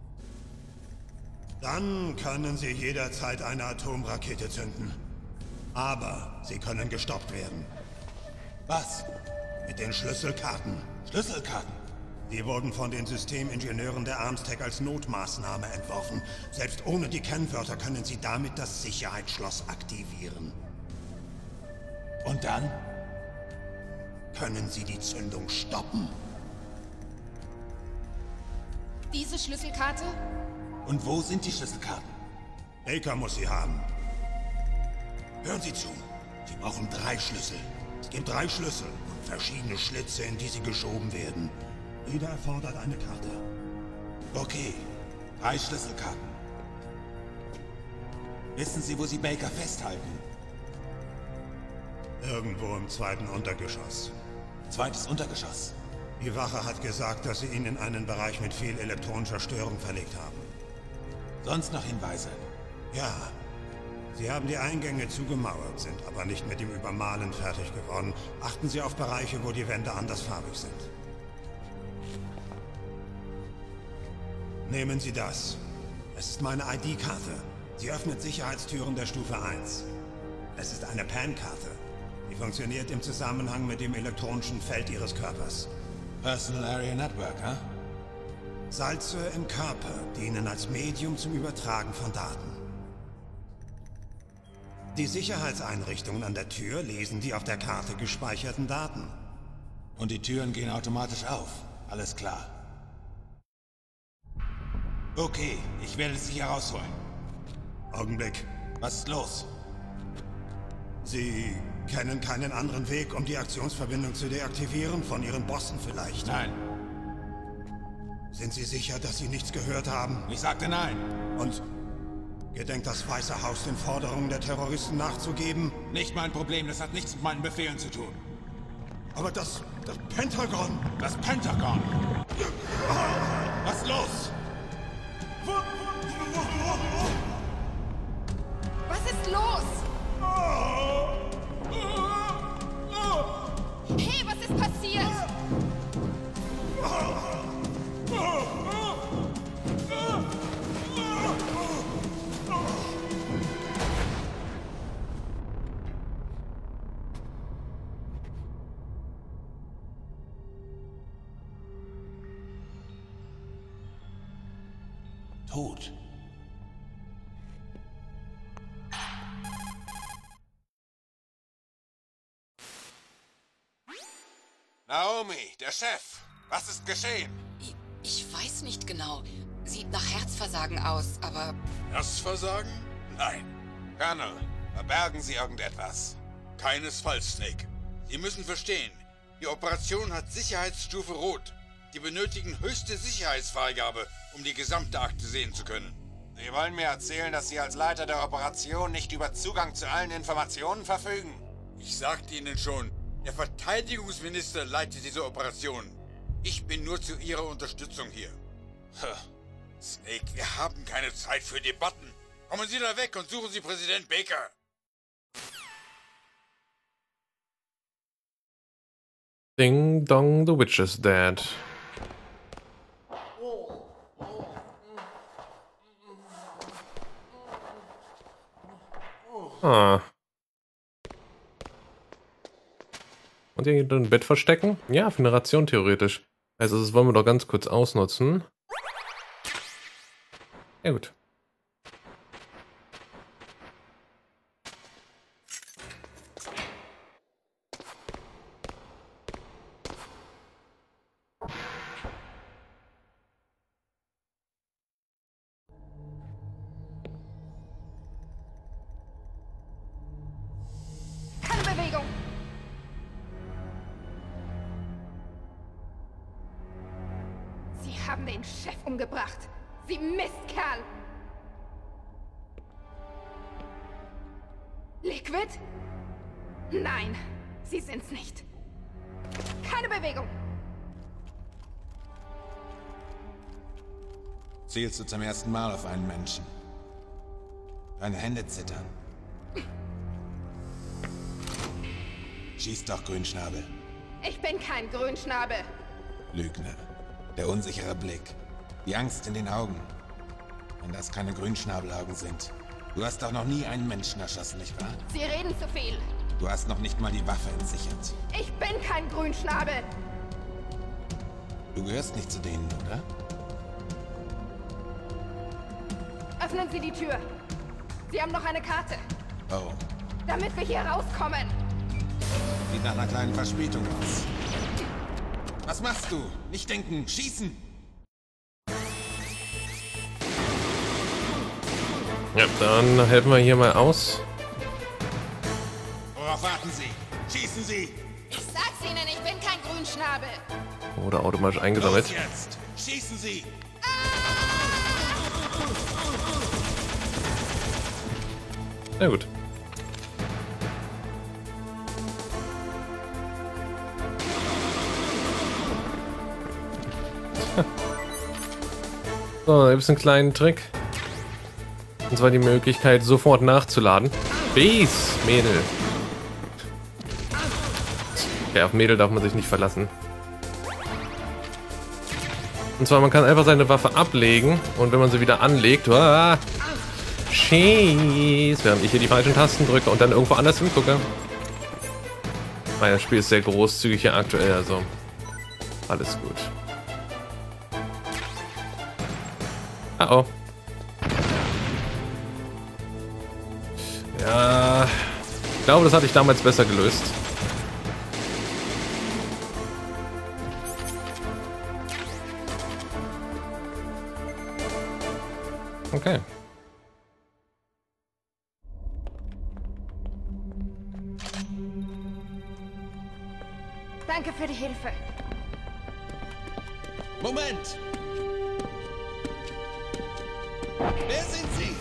dann können Sie jederzeit eine Atomrakete zünden. Aber sie können gestoppt werden. was? Mit den Schlüsselkarten. Schlüsselkarten? Die wurden von den Systemingenieuren der Armstech als Notmaßnahme entworfen. Selbst ohne die Kennwörter können sie damit das Sicherheitsschloss aktivieren. Und dann? Können sie die Zündung stoppen? Diese Schlüsselkarte? Und wo sind die Schlüsselkarten? Baker muss sie haben. Hören Sie zu. Sie brauchen 3 Schlüssel. Es gibt 3 Schlüssel und verschiedene Schlitze, in die sie geschoben werden. Jeder erfordert eine Karte. Okay, 3 Schlüsselkarten. Wissen Sie, wo Sie Baker festhalten? Irgendwo im 2. Untergeschoss. 2. Untergeschoss. Die Wache hat gesagt, dass sie ihn in einen Bereich mit viel elektronischer Störung verlegt haben. Sonst noch Hinweise? Ja. Sie haben die Eingänge zugemauert, sind aber nicht mit dem Übermalen fertig geworden. Achten Sie auf Bereiche, wo die Wände andersfarbig sind. Nehmen Sie das. Es ist meine ID-Karte. Sie öffnet Sicherheitstüren der Stufe 1. Es ist eine PAN-Karte. Die funktioniert im Zusammenhang mit dem elektronischen Feld Ihres Körpers. Personal Area Network, huh? Salze im Körper dienen als Medium zum Übertragen von Daten. Die Sicherheitseinrichtungen an der Tür lesen die auf der Karte gespeicherten Daten. Und die Türen gehen automatisch auf. Alles klar. Okay, ich werde Sie hier rausholen. Augenblick. Was ist los? Sie kennen keinen anderen Weg, um die Aktionsverbindung zu deaktivieren? Von Ihren Bossen vielleicht? Nein. Sind Sie sicher, dass Sie nichts gehört haben? Ich sagte nein. Und gedenkt das Weiße Haus den Forderungen der Terroristen nachzugeben? Nicht mein Problem, das hat nichts mit meinen Befehlen zu tun. Aber das Pentagon! Das Pentagon! Was ist los? Was ist los? Hey, was ist passiert? Tot. Naomi, der Chef. Was ist geschehen? Ich weiß nicht genau. Sieht nach Herzversagen aus, aber... Herzversagen? Nein. Colonel, verbergen Sie irgendetwas? Keinesfalls, Snake. Sie müssen verstehen, die Operation hat Sicherheitsstufe Rot. Die benötigen höchste Sicherheitsfreigabe, um die gesamte Akte sehen zu können. Sie wollen mir erzählen, dass Sie als Leiter der Operation nicht über Zugang zu allen Informationen verfügen? Ich sagte Ihnen schon, der Verteidigungsminister leitet diese Operation. Ich bin nur zu Ihrer Unterstützung hier. Snake, wir haben keine Zeit für Debatten. Kommen Sie da weg und suchen Sie Präsident Baker. Ding dong, the witch is dead. Ah. Und hier ein Bett verstecken? Ja, für eine Ration theoretisch. Also das wollen wir doch ganz kurz ausnutzen. Ja gut. Keine Bewegung. Sie haben den Chef umgebracht. Sie Mistkerl. Liquid? Nein, Sie sind's nicht. Keine Bewegung. Zielst du zum ersten Mal auf einen Menschen? Deine Hände zittern. Schieß doch, Grünschnabel. Ich bin kein Grünschnabel. Lügner. Der unsichere Blick. Die Angst in den Augen. Wenn das keine Grünschnabelaugen sind. Du hast doch noch nie einen Menschen erschossen, nicht wahr? Sie reden zu viel. Du hast noch nicht mal die Waffe entsichert. Ich bin kein Grünschnabel. Du gehörst nicht zu denen, oder? Öffnen Sie die Tür. Sie haben noch eine Karte. Oh, Damit wir hier rauskommen. sieht nach einer kleinen Verspätung aus. Was machst du? Nicht denken, schießen! Ja, dann helfen wir hier mal aus. Worauf warten Sie? Schießen Sie! Ich sag's Ihnen, ich bin kein Grünschnabel. Oder automatisch eingesammelt. Los jetzt! Schießen Sie! Sehr gut. So, da gibt es einen kleinen Trick. Und zwar die Möglichkeit, sofort nachzuladen. Peace, Mädel. Ja, auf Mädel darf man sich nicht verlassen. Und zwar, man kann einfach seine Waffe ablegen und wenn man sie wieder anlegt, schieß, während ich hier die falschen Tasten drücke und dann irgendwo anders hingucke. Das Spiel ist sehr großzügig hier aktuell, also alles gut. Oh. Ja, ich glaube, das hatte ich damals besser gelöst. Okay. Danke für die Hilfe. Moment! Wer sind Sie?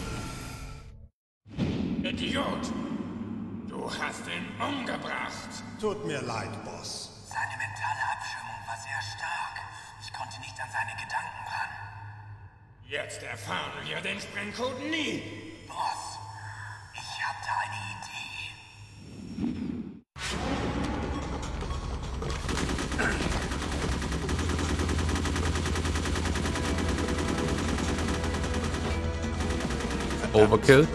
Idiot! Du hast ihn umgebracht! Tut mir leid, Boss. Seine mentale Abschirmung war sehr stark. Ich konnte nicht an seine Gedanken ran. Jetzt erfahren wir den Sprengcode nie! Boss, ich hatte eine Idee. Overkill.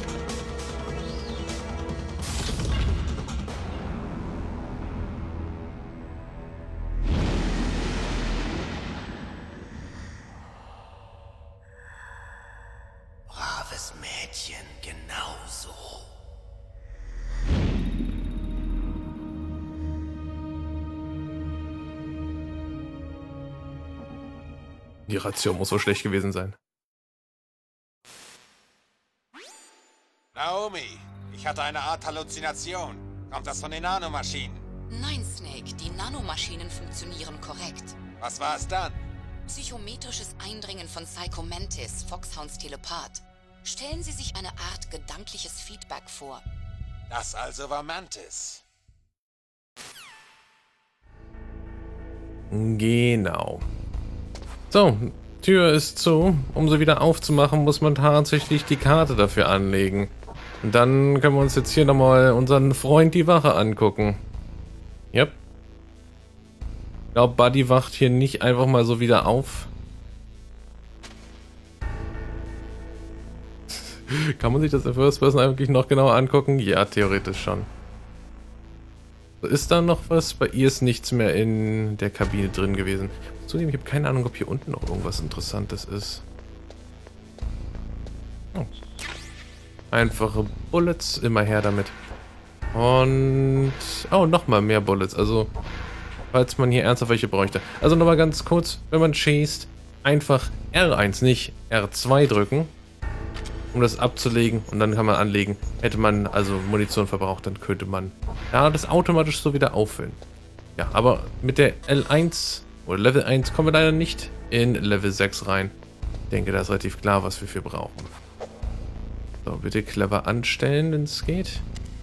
Braves Mädchen, genau so. Die Ration muss so schlecht gewesen sein. Naomi, ich hatte eine Art Halluzination. Kommt das von den Nanomaschinen? Nein, Snake, die Nanomaschinen funktionieren korrekt. Was war es dann? Psychometrisches Eindringen von Psycho Mantis, Foxhounds Telepath. Stellen Sie sich eine Art gedankliches Feedback vor. Das also war Mantis. Genau. So, Tür ist zu. Um sie wieder aufzumachen, muss man tatsächlich die Karte dafür anlegen. Und dann können wir uns jetzt hier nochmal unseren Freund die Wache angucken. Yep. Ich glaube, Buddy wacht hier nicht einfach mal so wieder auf. Kann man sich das in First Person eigentlich noch genauer angucken? Ja, theoretisch schon. Ist da noch was? Bei ihr ist nichts mehr in der Kabine drin gewesen. Zudem, ich habe keine Ahnung, ob hier unten noch irgendwas Interessantes ist. Oh. Einfache Bullets, immer her damit. Und... oh, nochmal mehr Bullets. Also, falls man hier ernsthaft welche bräuchte. Also nochmal ganz kurz, wenn man schießt, einfach R1, nicht R2 drücken, um das abzulegen und dann kann man anlegen. Hätte man also Munition verbraucht, dann könnte man das automatisch so wieder auffüllen. Ja, aber mit der L1 oder Level 1 kommen wir leider nicht in Level 6 rein. Ich denke, da ist relativ klar, was wir für brauchen. So, bitte clever anstellen, wenn es geht.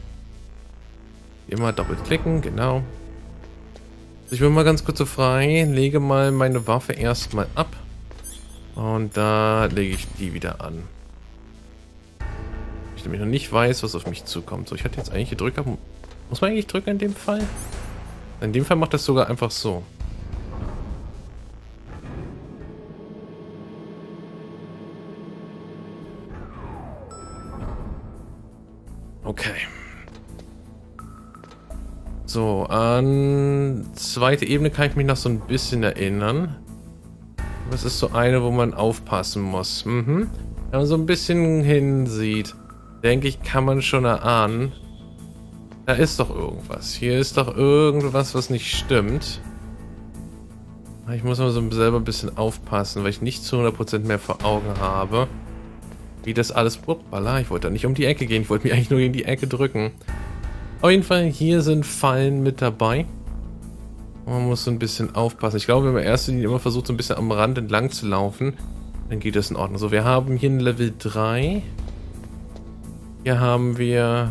Immer doppelt klicken, genau. Ich will mal ganz kurz so frei, lege mal meine Waffe erstmal ab. Und da lege ich die wieder an. Ich nämlich noch nicht weiß, was auf mich zukommt. So, ich hatte jetzt eigentlich gedrückt. Muss man eigentlich drücken in dem Fall? In dem Fall macht das sogar einfach so. Okay. So, an zweite Ebene kann ich mich noch so ein bisschen erinnern. Das ist so eine, wo man aufpassen muss. Wenn man so ein bisschen hinsieht, denke ich, kann man schon erahnen, da ist doch irgendwas. Hier ist doch irgendwas, was nicht stimmt. Ich muss mal so selber ein bisschen aufpassen, weil ich nicht zu 100% mehr vor Augen habe, wie das alles... Uppala, ich wollte da nicht um die Ecke gehen. Ich wollte mich eigentlich nur gegen die Ecke drücken. Auf jeden Fall, hier sind Fallen mit dabei. Man muss so ein bisschen aufpassen. Ich glaube, wenn man erst immer versucht, so ein bisschen am Rand entlang zu laufen, dann geht das in Ordnung. So, wir haben hier ein Level 3. Hier haben wir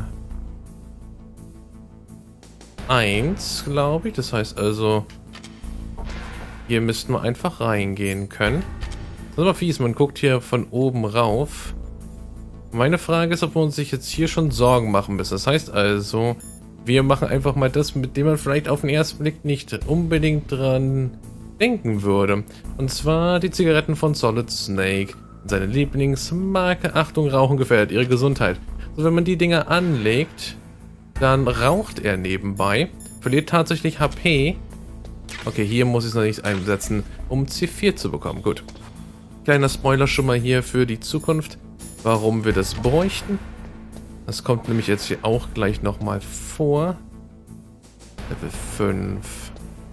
1, glaube ich. Das heißt also, hier müssten wir einfach reingehen können. Das ist aber fies, man guckt hier von oben rauf. Meine Frage ist, ob wir uns jetzt hier schon Sorgen machen müssen. Das heißt also, wir machen einfach mal das, mit dem man vielleicht auf den ersten Blick nicht unbedingt dran denken würde. Und zwar die Zigaretten von Solid Snake. Seine Lieblingsmarke. Achtung, Rauchen gefährdet ihre Gesundheit. Also wenn man die Dinger anlegt, dann raucht er nebenbei. Verliert tatsächlich HP. Okay, hier muss ich es noch nicht einsetzen, um C4 zu bekommen. Gut. Kleiner Spoiler schon mal hier für die Zukunft, warum wir das bräuchten. Das kommt nämlich jetzt hier auch gleich nochmal vor. Level 5.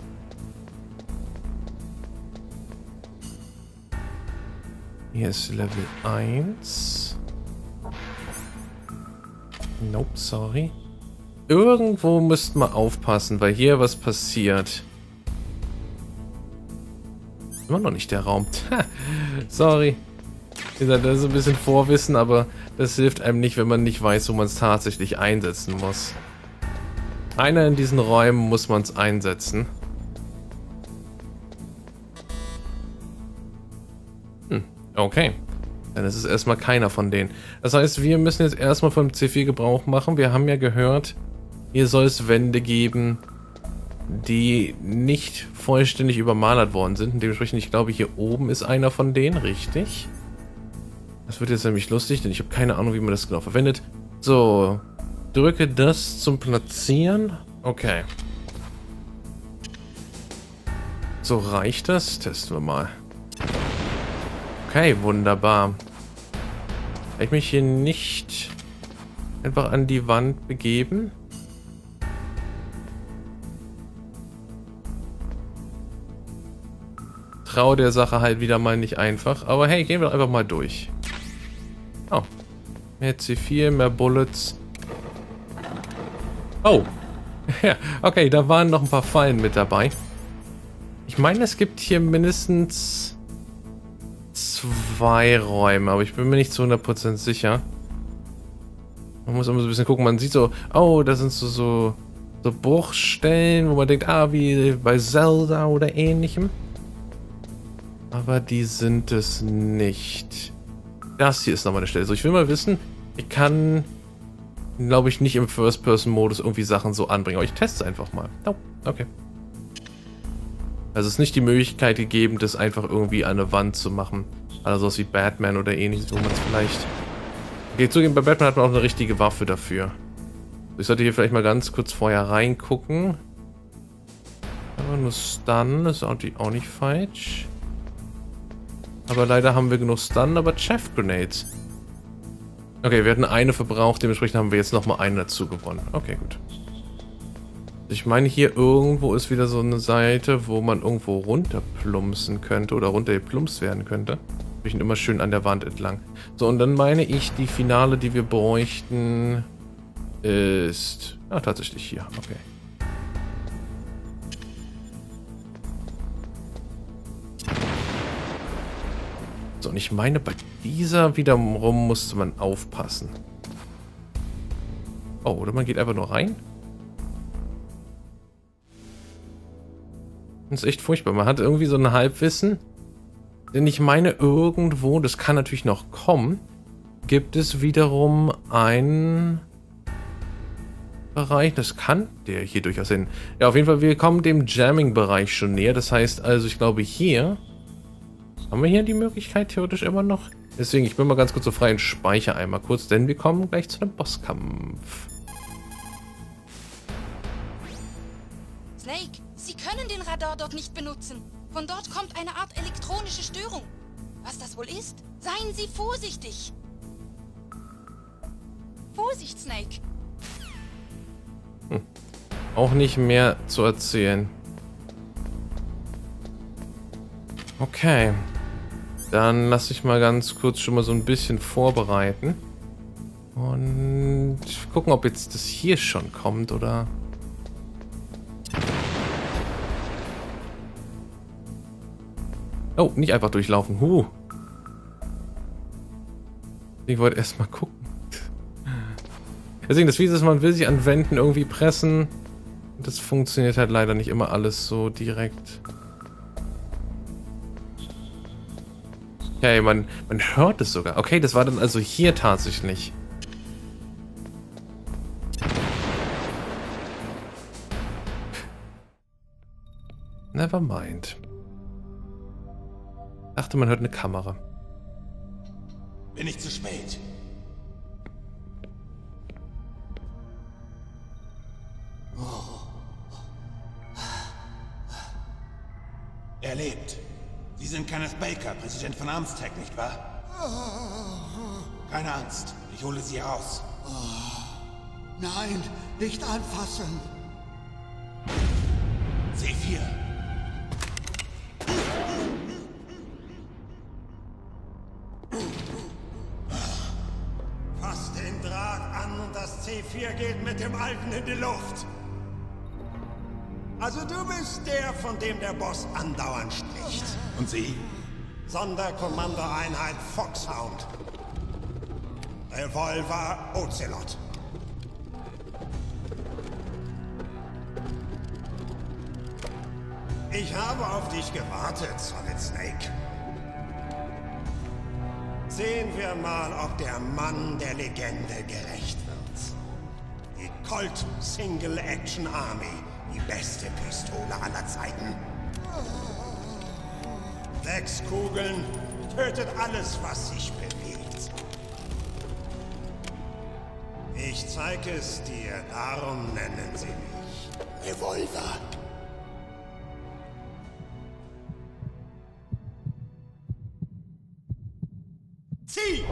Hier ist Level 1. Nope, sorry. Irgendwo müssten wir aufpassen, weil hier was passiert. Immer noch nicht der Raum. Sorry. Wie gesagt, das ist ein bisschen Vorwissen, aber das hilft einem nicht, wenn man nicht weiß, wo man es tatsächlich einsetzen muss. Einer in diesen Räumen muss man es einsetzen. Okay. Dann ist es erstmal keiner von denen. Das heißt, wir müssen jetzt erstmal vom C4 Gebrauch machen. Wir haben ja gehört, hier soll es Wände geben, die nicht vollständig übermalert worden sind. Und dementsprechend, ich glaube, hier oben ist einer von denen, richtig? Das wird jetzt nämlich lustig, denn ich habe keine Ahnung, wie man das genau verwendet. So, drücke das zum Platzieren. Okay. So, reicht das? Testen wir mal. Okay, wunderbar. Kann ich mich hier nicht einfach an die Wand begeben? Traue der Sache halt wieder mal nicht einfach. Aber hey, gehen wir einfach mal durch. Oh. Mehr C4, mehr Bullets. Oh. Ja, okay, da waren noch ein paar Fallen mit dabei. Ich meine, es gibt hier mindestens 2 Räume, aber ich bin mir nicht zu 100% sicher. Man muss immer so ein bisschen gucken. Man sieht so, oh, da sind so Bruchstellen, wo man denkt, ah, wie bei Zelda oder ähnlichem. Aber die sind es nicht. Das hier ist nochmal eine Stelle. So, ich will mal wissen, ich kann, glaube ich, nicht im First-Person-Modus irgendwie Sachen so anbringen. Aber ich teste es einfach mal. Oh, okay. Also es ist nicht die Möglichkeit gegeben, das einfach irgendwie an eine Wand zu machen. Also sowas wie Batman oder ähnliches, wo man es vielleicht... Okay, zugeben, bei Batman hat man auch eine richtige Waffe dafür. Ich sollte hier vielleicht mal ganz kurz vorher reingucken. Aber nur Stun ist auch nicht falsch. Aber leider haben wir genug Stun, aber Chaff Grenades. Okay, wir hatten eine verbraucht, dementsprechend haben wir jetzt nochmal eine dazu gewonnen. Okay, gut. Ich meine, hier irgendwo ist wieder so eine Seite, wo man irgendwo runterplumpsen könnte oder runtergeplumpst werden könnte. Wir sind immer schön an der Wand entlang. So, und dann meine ich, die Finale, die wir bräuchten, ist... Ah, tatsächlich hier. Okay. So, und ich meine, bei dieser wiederum musste man aufpassen. Oh, oder man geht einfach nur rein? Das ist echt furchtbar. Man hat irgendwie so ein Halbwissen. Denn ich meine, irgendwo, das kann natürlich noch kommen, gibt es wiederum einen Bereich. Das kann der hier durchaus hin. Ja, auf jeden Fall, wir kommen dem Jamming-Bereich schon näher. Das heißt also, ich glaube, hier haben wir hier die Möglichkeit theoretisch immer noch. Deswegen, ich bin mal ganz kurz so frei und speichere einmal kurz, denn wir kommen gleich zu einem Bosskampf. Snake, Sie können den Radar dort nicht benutzen. Von dort kommt eine Art elektronische Störung. Was das wohl ist? Seien Sie vorsichtig. Vorsicht, Snake. Auch nicht mehr zu erzählen. Okay. Dann lasse ich mal ganz kurz schon mal so ein bisschen vorbereiten. Und gucken, ob jetzt das hier schon kommt, oder... Oh, nicht einfach durchlaufen. Ich wollte erstmal gucken. Deswegen, das Fiese ist, man will sich an Wänden irgendwie pressen. Das funktioniert halt leider nicht immer alles so direkt. Okay, man hört es sogar. Okay, das war dann also hier tatsächlich. Never mind. Dachte, man hört eine Kamera. Bin ich zu spät? Er lebt. Sie sind Kenneth Baker, Präsident von Armstech, nicht wahr? Keine Angst, ich hole Sie raus. Nein, nicht anfassen. C4. Fass den Draht an und das C4 geht mit dem Alten in die Luft. Also du bist der, von dem der Boss andauernd spricht. Und Sie? Sonderkommandoeinheit Foxhound. Revolver Ocelot. Ich habe auf dich gewartet, Solid Snake. Sehen wir mal, ob der Mann der Legende gerecht wird. Die Colt Single Action Army. Die beste Pistole aller Zeiten. 6 Kugeln tötet alles, was sich bewegt. Ich zeige es dir, darum nennen sie mich Revolver. Zieh!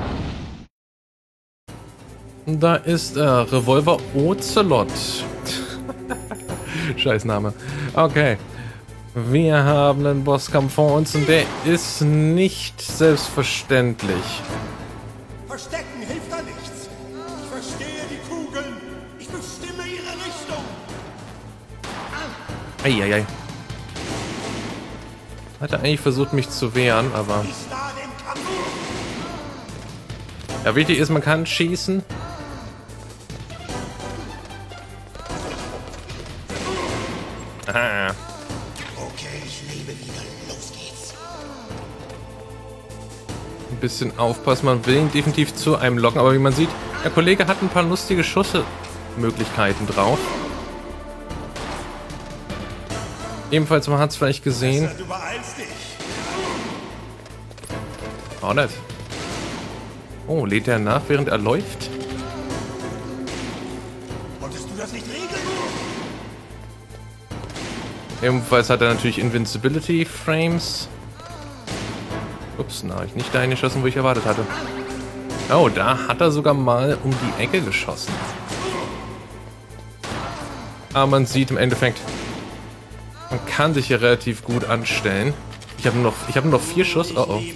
Da ist Revolver Ocelot. Scheißname. Okay. Wir haben einen Bosskampf vor uns und der ist nicht selbstverständlich. Verstecken hilft da nichts. Ich verstehe die Kugeln. Ich bestimme ihre Richtung. Eieiei. Hat er eigentlich versucht, mich zu wehren, aber... Ja, wichtig ist, man kann schießen. Aha. Okay, ich lebe wieder. Los geht's. Ein bisschen aufpassen, man will ihn definitiv zu einem locken, aber wie man sieht, der Kollege hat ein paar lustige Schussmöglichkeiten drauf. Ebenfalls, man hat es vielleicht gesehen. Oh, nicht. Oh, lädt er nach, während er läuft? Wolltest du das nicht regeln? Ebenfalls hat er natürlich Invincibility Frames. Ups, na, ich nicht dahin geschossen, wo ich erwartet hatte. Oh, da hat er sogar mal um die Ecke geschossen. Aber man sieht im Endeffekt, man kann sich hier relativ gut anstellen. Ich habe nur noch 4 Schuss. Oh oh.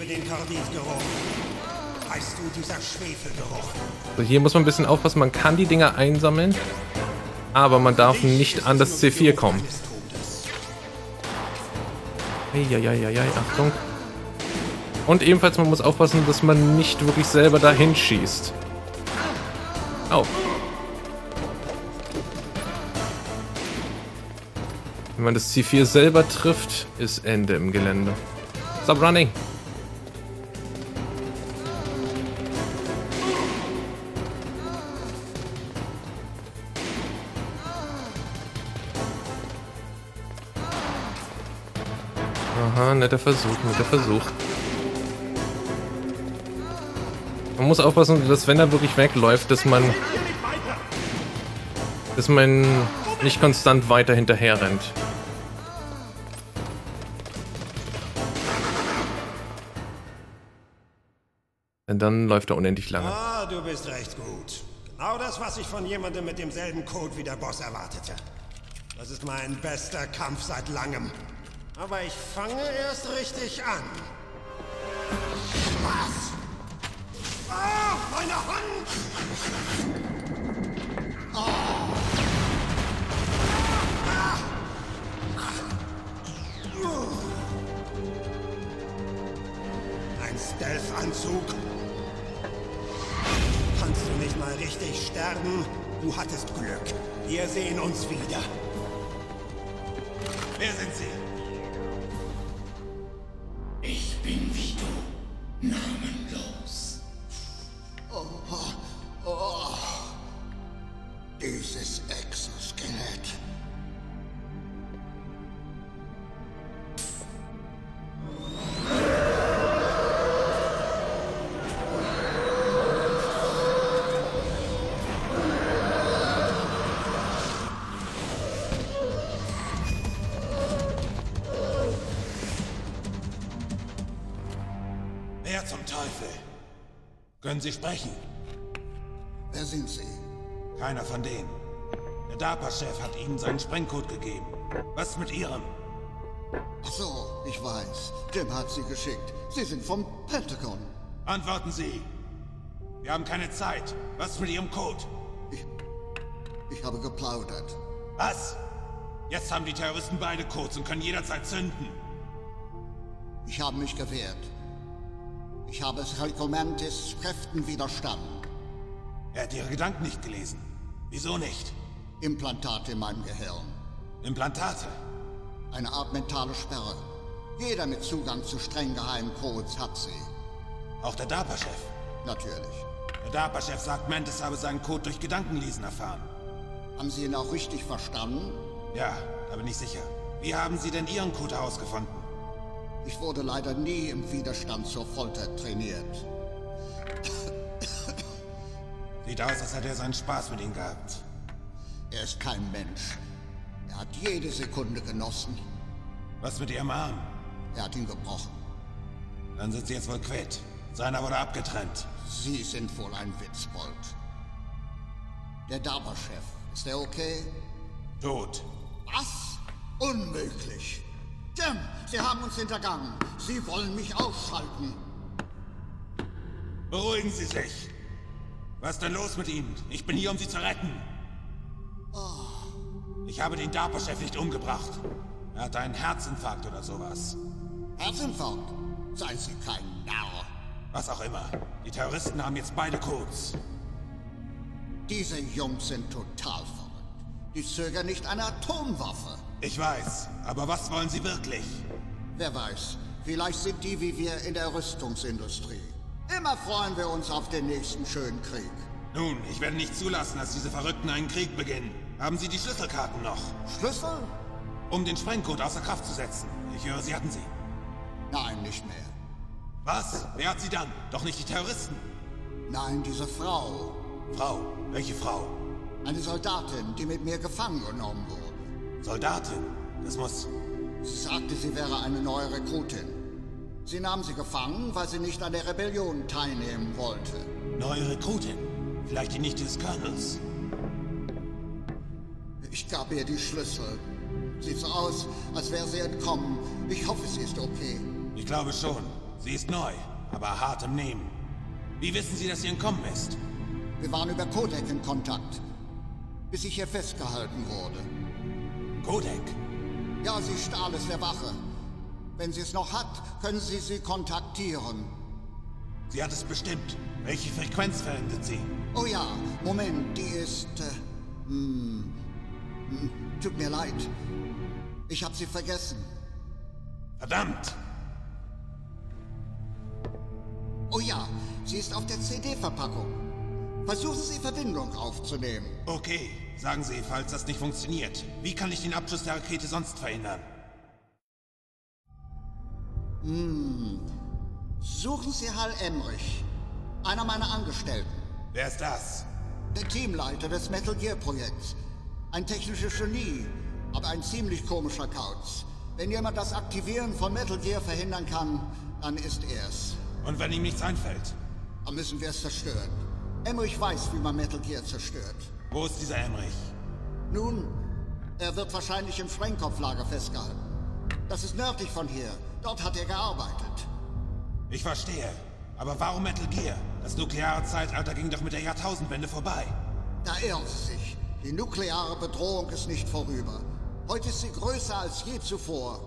So, hier muss man ein bisschen aufpassen. Man kann die Dinger einsammeln, aber man darf nicht an das C4 kommen. Eieieiei, Achtung. Und ebenfalls, man muss aufpassen, dass man nicht wirklich selber dahin schießt. Oh. Wenn man das C4 selber trifft, ist Ende im Gelände. Stop running! Aha, netter Versuch, netter Versuch. Man muss aufpassen, dass wenn er wirklich wegläuft, dass man nicht konstant weiter hinterher rennt. Denn dann läuft er unendlich lange. Ah, du bist recht gut. Genau das, was ich von jemandem mit demselben Code wie der Boss erwartete. Das ist mein bester Kampf seit langem. Aber ich fange erst richtig an. Was? Ah, meine Hand! Oh. Ein Stealth-Anzug? Kannst du nicht mal richtig sterben? Du hattest Glück. Wir sehen uns wieder. Wer sind Sie? Ich bin wie du, namenlos. Oh. Dieses Exoskelett. Wer zum Teufel? Können Sie sprechen? Wer sind Sie? Keiner von denen. Der DARPA-Chef hat Ihnen seinen Sprengcode gegeben. Was mit Ihrem? Ach so, ich weiß. Jim hat Sie geschickt. Sie sind vom Pentagon. Antworten Sie! Wir haben keine Zeit. Was mit Ihrem Code? Ich habe geplaudert. Was? Jetzt haben die Terroristen beide Codes und können jederzeit zünden. Ich habe mich gewehrt. Ich habe Rekomentis Kräften widerstanden. Er hat Ihre Gedanken nicht gelesen. Wieso nicht? Implantate in meinem Gehirn. Implantate? Eine Art mentale Sperre. Jeder mit Zugang zu streng geheimen Codes hat sie. Auch der DARPA-Chef? Natürlich. Der DARPA-Chef sagt, Mantis habe seinen Code durch Gedankenlesen erfahren. Haben Sie ihn auch richtig verstanden? Ja, da bin ich sicher. Wie haben Sie denn Ihren Code herausgefunden? Ich wurde leider nie im Widerstand zur Folter trainiert. Sieht aus, als hätte er seinen Spaß mit Ihnen gehabt. Er ist kein Mensch. Er hat jede Sekunde genossen. Was mit Ihrem Arm? Er hat ihn gebrochen. Dann sind Sie jetzt wohl quitt. Seiner wurde abgetrennt. Sie sind wohl ein Witzbold. Der DARPA-Chef, ist er okay? Tot. Was? Unmöglich. Jim, Sie haben uns hintergangen. Sie wollen mich ausschalten. Beruhigen Sie sich. Was ist denn los mit Ihnen? Ich bin hier, um Sie zu retten. Ich habe den DARPA-Chef nicht umgebracht. Er hatte einen Herzinfarkt oder sowas. Herzinfarkt? Seien Sie kein Narr. Was auch immer. Die Terroristen haben jetzt beide Codes. Diese Jungs sind total verrückt. Die zögern nicht eine Atomwaffe. Ich weiß, aber was wollen Sie wirklich? Wer weiß, vielleicht sind die wie wir in der Rüstungsindustrie. Immer freuen wir uns auf den nächsten schönen Krieg. Nun, ich werde nicht zulassen, dass diese Verrückten einen Krieg beginnen. Haben Sie die Schlüsselkarten noch? Schlüssel? Um den Sprengcode außer Kraft zu setzen. Ich höre, Sie hatten sie. Nein, nicht mehr. Was? Wer hat sie dann? Doch nicht die Terroristen. Nein, diese Frau. Frau? Welche Frau? Eine Soldatin, die mit mir gefangen genommen wurde. Soldatin? Das muss... Sie sagte, sie wäre eine neue Rekrutin. Sie nahm sie gefangen, weil sie nicht an der Rebellion teilnehmen wollte. Neue Rekrutin? Vielleicht die Nichte des Colonels? Ich gab ihr die Schlüssel. Sieht so aus, als wäre sie entkommen. Ich hoffe, sie ist okay. Ich glaube schon. Sie ist neu, aber hart im Nehmen. Wie wissen Sie, dass sie entkommen ist? Wir waren über Codec in Kontakt, bis ich hier festgehalten wurde. Codec? Ja, sie stahl es der Wache. Wenn sie es noch hat, können Sie sie kontaktieren. Sie hat es bestimmt. Welche Frequenz verwendet sie? Oh ja, Moment, die ist... tut mir leid. Ich habe sie vergessen. Verdammt! Oh ja, sie ist auf der CD-Verpackung. Versuchen Sie, Verbindung aufzunehmen. Okay, sagen Sie, falls das nicht funktioniert. Wie kann ich den Abschuss der Rakete sonst verhindern? Suchen Sie Hal Emmerich, einer meiner Angestellten. Wer ist das? Der Teamleiter des Metal Gear Projekts. Ein technisches Genie, aber ein ziemlich komischer Kauz. Wenn jemand das Aktivieren von Metal Gear verhindern kann, dann ist er's. Und wenn ihm nichts einfällt? Dann müssen wir es zerstören. Emmerich weiß, wie man Metal Gear zerstört. Wo ist dieser Emmerich? Nun, er wird wahrscheinlich im Sprengkopflager festgehalten. Das ist nördlich von hier. Dort hat er gearbeitet. Ich verstehe. Aber warum Metal Gear? Das nukleare Zeitalter ging doch mit der Jahrtausendwende vorbei. Da irren Sie sich. Die nukleare Bedrohung ist nicht vorüber. Heute ist sie größer als je zuvor.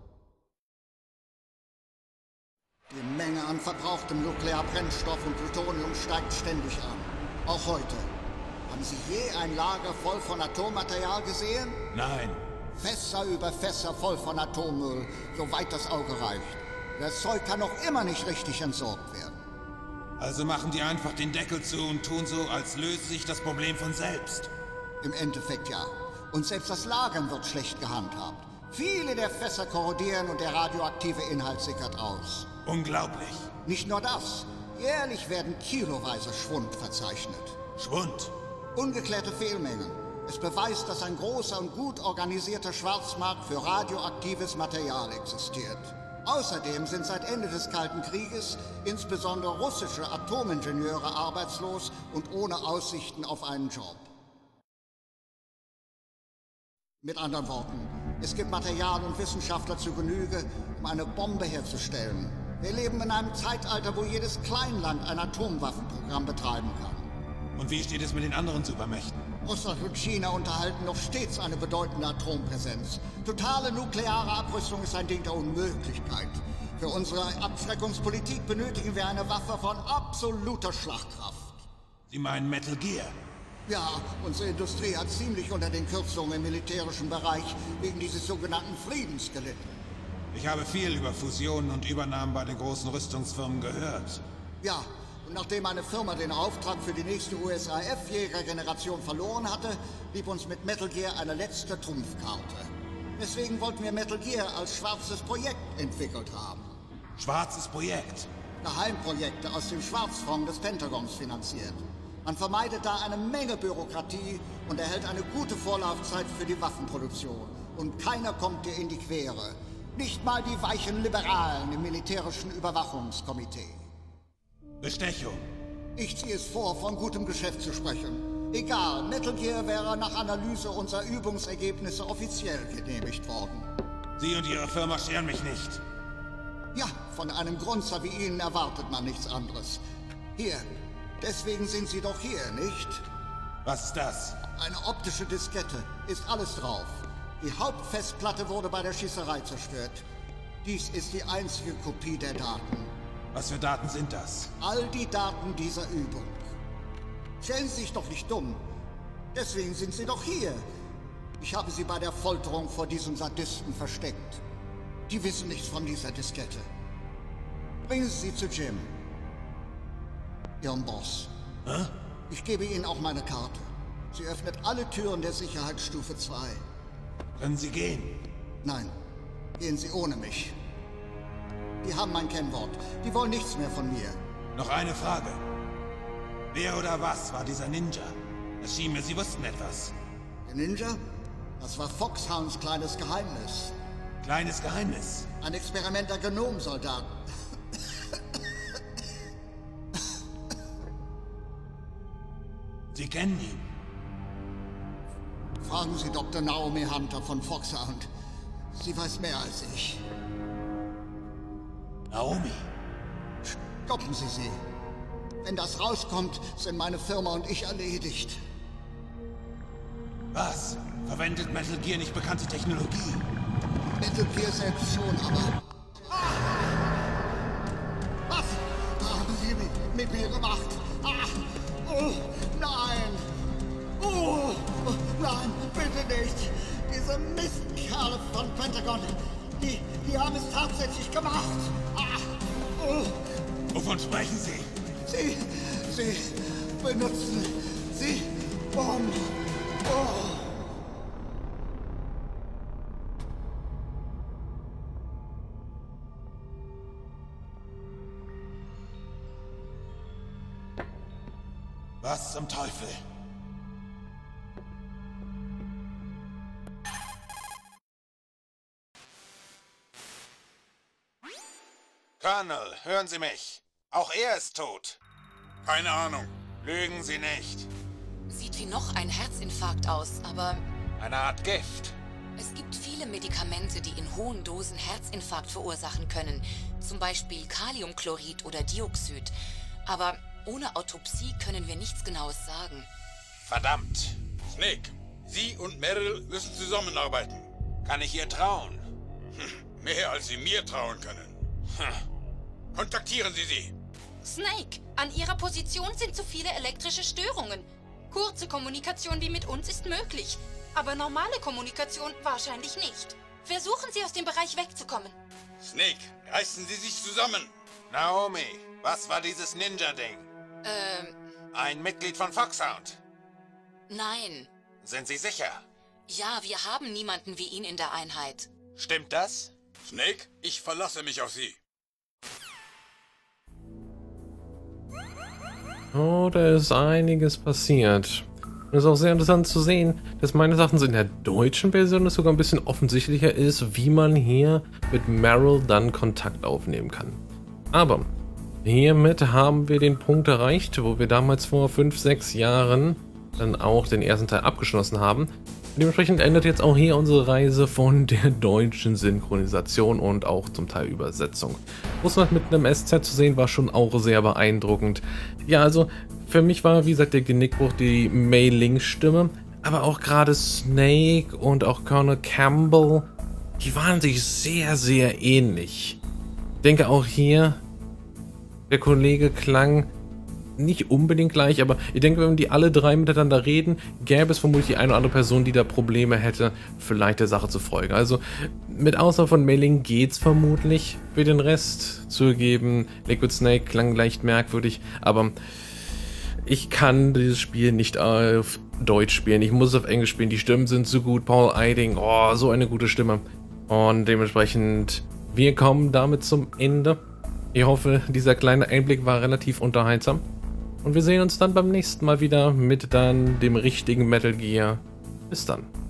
Die Menge an verbrauchtem Nuklearbrennstoff und Plutonium steigt ständig an. Auch heute. Haben Sie je ein Lager voll von Atommaterial gesehen? Nein. Fässer über Fässer voll von Atommüll, soweit das Auge reicht. Das Zeug kann noch immer nicht richtig entsorgt werden. Also machen die einfach den Deckel zu und tun so, als löse sich das Problem von selbst. Im Endeffekt ja. Und selbst das Lagern wird schlecht gehandhabt. Viele der Fässer korrodieren und der radioaktive Inhalt sickert aus. Unglaublich. Nicht nur das. Jährlich werden kiloweise Schwund verzeichnet. Schwund? Ungeklärte Fehlmengen. Es beweist, dass ein großer und gut organisierter Schwarzmarkt für radioaktives Material existiert. Außerdem sind seit Ende des Kalten Krieges insbesondere russische Atomingenieure arbeitslos und ohne Aussichten auf einen Job. Mit anderen Worten, es gibt Material und Wissenschaftler zu Genüge, um eine Bombe herzustellen. Wir leben in einem Zeitalter, wo jedes Kleinland ein Atomwaffenprogramm betreiben kann. Und wie steht es mit den anderen Supermächten? Russland und China unterhalten noch stets eine bedeutende Atompräsenz. Totale nukleare Abrüstung ist ein Ding der Unmöglichkeit. Für unsere Abschreckungspolitik benötigen wir eine Waffe von absoluter Schlagkraft. Sie meinen Metal Gear? Ja, unsere Industrie hat ziemlich unter den Kürzungen im militärischen Bereich wegen dieses sogenannten Friedens gelitten. Ich habe viel über Fusionen und Übernahmen bei den großen Rüstungsfirmen gehört. Ja, und nachdem eine Firma den Auftrag für die nächste USAF-Jägergeneration verloren hatte, blieb uns mit Metal Gear eine letzte Trumpfkarte. Deswegen wollten wir Metal Gear als schwarzes Projekt entwickelt haben. Schwarzes Projekt? Geheimprojekte aus dem Schwarzfonds des Pentagons finanziert. Man vermeidet da eine Menge Bürokratie und erhält eine gute Vorlaufzeit für die Waffenproduktion. Und keiner kommt dir in die Quere. Nicht mal die weichen Liberalen im militärischen Überwachungskomitee. Bestechung. Ich ziehe es vor, von gutem Geschäft zu sprechen. Egal, Metal Gear wäre nach Analyse unserer Übungsergebnisse offiziell genehmigt worden. Sie und Ihre Firma scheren mich nicht. Ja, von einem Grunzer wie Ihnen erwartet man nichts anderes. Hier, deswegen sind Sie doch hier, nicht? Was ist das? Eine optische Diskette, ist alles drauf. Die Hauptfestplatte wurde bei der Schießerei zerstört. Dies ist die einzige Kopie der Daten. Was für Daten sind das? All die Daten dieser Übung. Stellen Sie sich doch nicht dumm. Deswegen sind Sie doch hier. Ich habe Sie bei der Folterung vor diesem Sadisten versteckt. Die wissen nichts von dieser Diskette. Bringen Sie sie zu Jim. Ihrem Boss. Hä? Ich gebe Ihnen auch meine Karte. Sie öffnet alle Türen der Sicherheitsstufe 2. Können Sie gehen? Nein, gehen Sie ohne mich. Die haben mein Kennwort. Die wollen nichts mehr von mir. Noch eine Frage. Wer oder was war dieser Ninja? Es schien mir, Sie wussten etwas. Der Ninja? Das war Foxhounds kleines Geheimnis. Kleines Geheimnis? Ein Experiment der Genomsoldaten. Sie kennen ihn? Fragen Sie Dr. Naomi Hunter von Foxhound. Sie weiß mehr als ich. Naomi? Stoppen Sie sie. Wenn das rauskommt, sind meine Firma und ich erledigt. Was? Verwendet Metal Gear nicht bekannte Technologie? Metal Gear selbst schon, aber... Was haben Sie mit mir gemacht? Oh, nein! Oh, nein, bitte nicht! Diese Mistkerle von Pentagon, die haben es tatsächlich gemacht! Wovon sprechen Sie? Sie benutzen sie, um... Oh. Was zum Teufel? Colonel, hören Sie mich. Auch er ist tot. Keine Ahnung. Lügen Sie nicht. Sieht wie noch ein Herzinfarkt aus, aber Eine Art Gift. es gibt viele Medikamente, die in hohen Dosen Herzinfarkt verursachen können. Zum Beispiel Kaliumchlorid oder Dioxid. Aber ohne Autopsie können wir nichts Genaues sagen. Verdammt. Snake, Sie und Meryl müssen zusammenarbeiten. Kann ich ihr trauen? Mehr als Sie mir trauen können. Kontaktieren Sie sie. Snake, an Ihrer Position sind zu viele elektrische Störungen. Kurze Kommunikation wie mit uns ist möglich, aber normale Kommunikation wahrscheinlich nicht. Versuchen Sie aus dem Bereich wegzukommen. Snake, reißen Sie sich zusammen. Naomi, was war dieses Ninja-Ding? Ein Mitglied von Foxhound. Nein. Sind Sie sicher? Ja, wir haben niemanden wie ihn in der Einheit. Stimmt das? Snake, ich verlasse mich auf Sie. Oh, da ist einiges passiert. Und es ist auch sehr interessant zu sehen, dass meines Erachtens in der deutschen Version es sogar ein bisschen offensichtlicher ist, wie man hier mit Meryl dann Kontakt aufnehmen kann. Aber hiermit haben wir den Punkt erreicht, wo wir damals vor 5, 6 Jahren dann auch den ersten Teil abgeschlossen haben. Dementsprechend endet jetzt auch hier unsere Reise von der deutschen Synchronisation und auch zum Teil Übersetzung. Russland mit einem SZ zu sehen war schon auch sehr beeindruckend. Ja, also für mich war, wie gesagt, der Genickbruch die Mei Ling-Stimme, aber auch gerade Snake und auch Colonel Campbell, die waren sich sehr, sehr ähnlich. Ich denke auch hier, der Kollege klang nicht unbedingt gleich, aber ich denke, wenn die alle drei miteinander reden, gäbe es vermutlich die eine oder andere Person, die da Probleme hätte, vielleicht der Sache zu folgen. Also mit Ausnahme von Mei Ling geht's vermutlich. Für den Rest zugeben, Liquid Snake klang leicht merkwürdig, aber ich kann dieses Spiel nicht auf Deutsch spielen. Ich muss es auf Englisch spielen. Die Stimmen sind so gut. Paul Eiding, oh, so eine gute Stimme. Und dementsprechend, wir kommen damit zum Ende. Ich hoffe, dieser kleine Einblick war relativ unterhaltsam. Und wir sehen uns dann beim nächsten Mal wieder mit dann dem richtigen Metal Gear. Bis dann.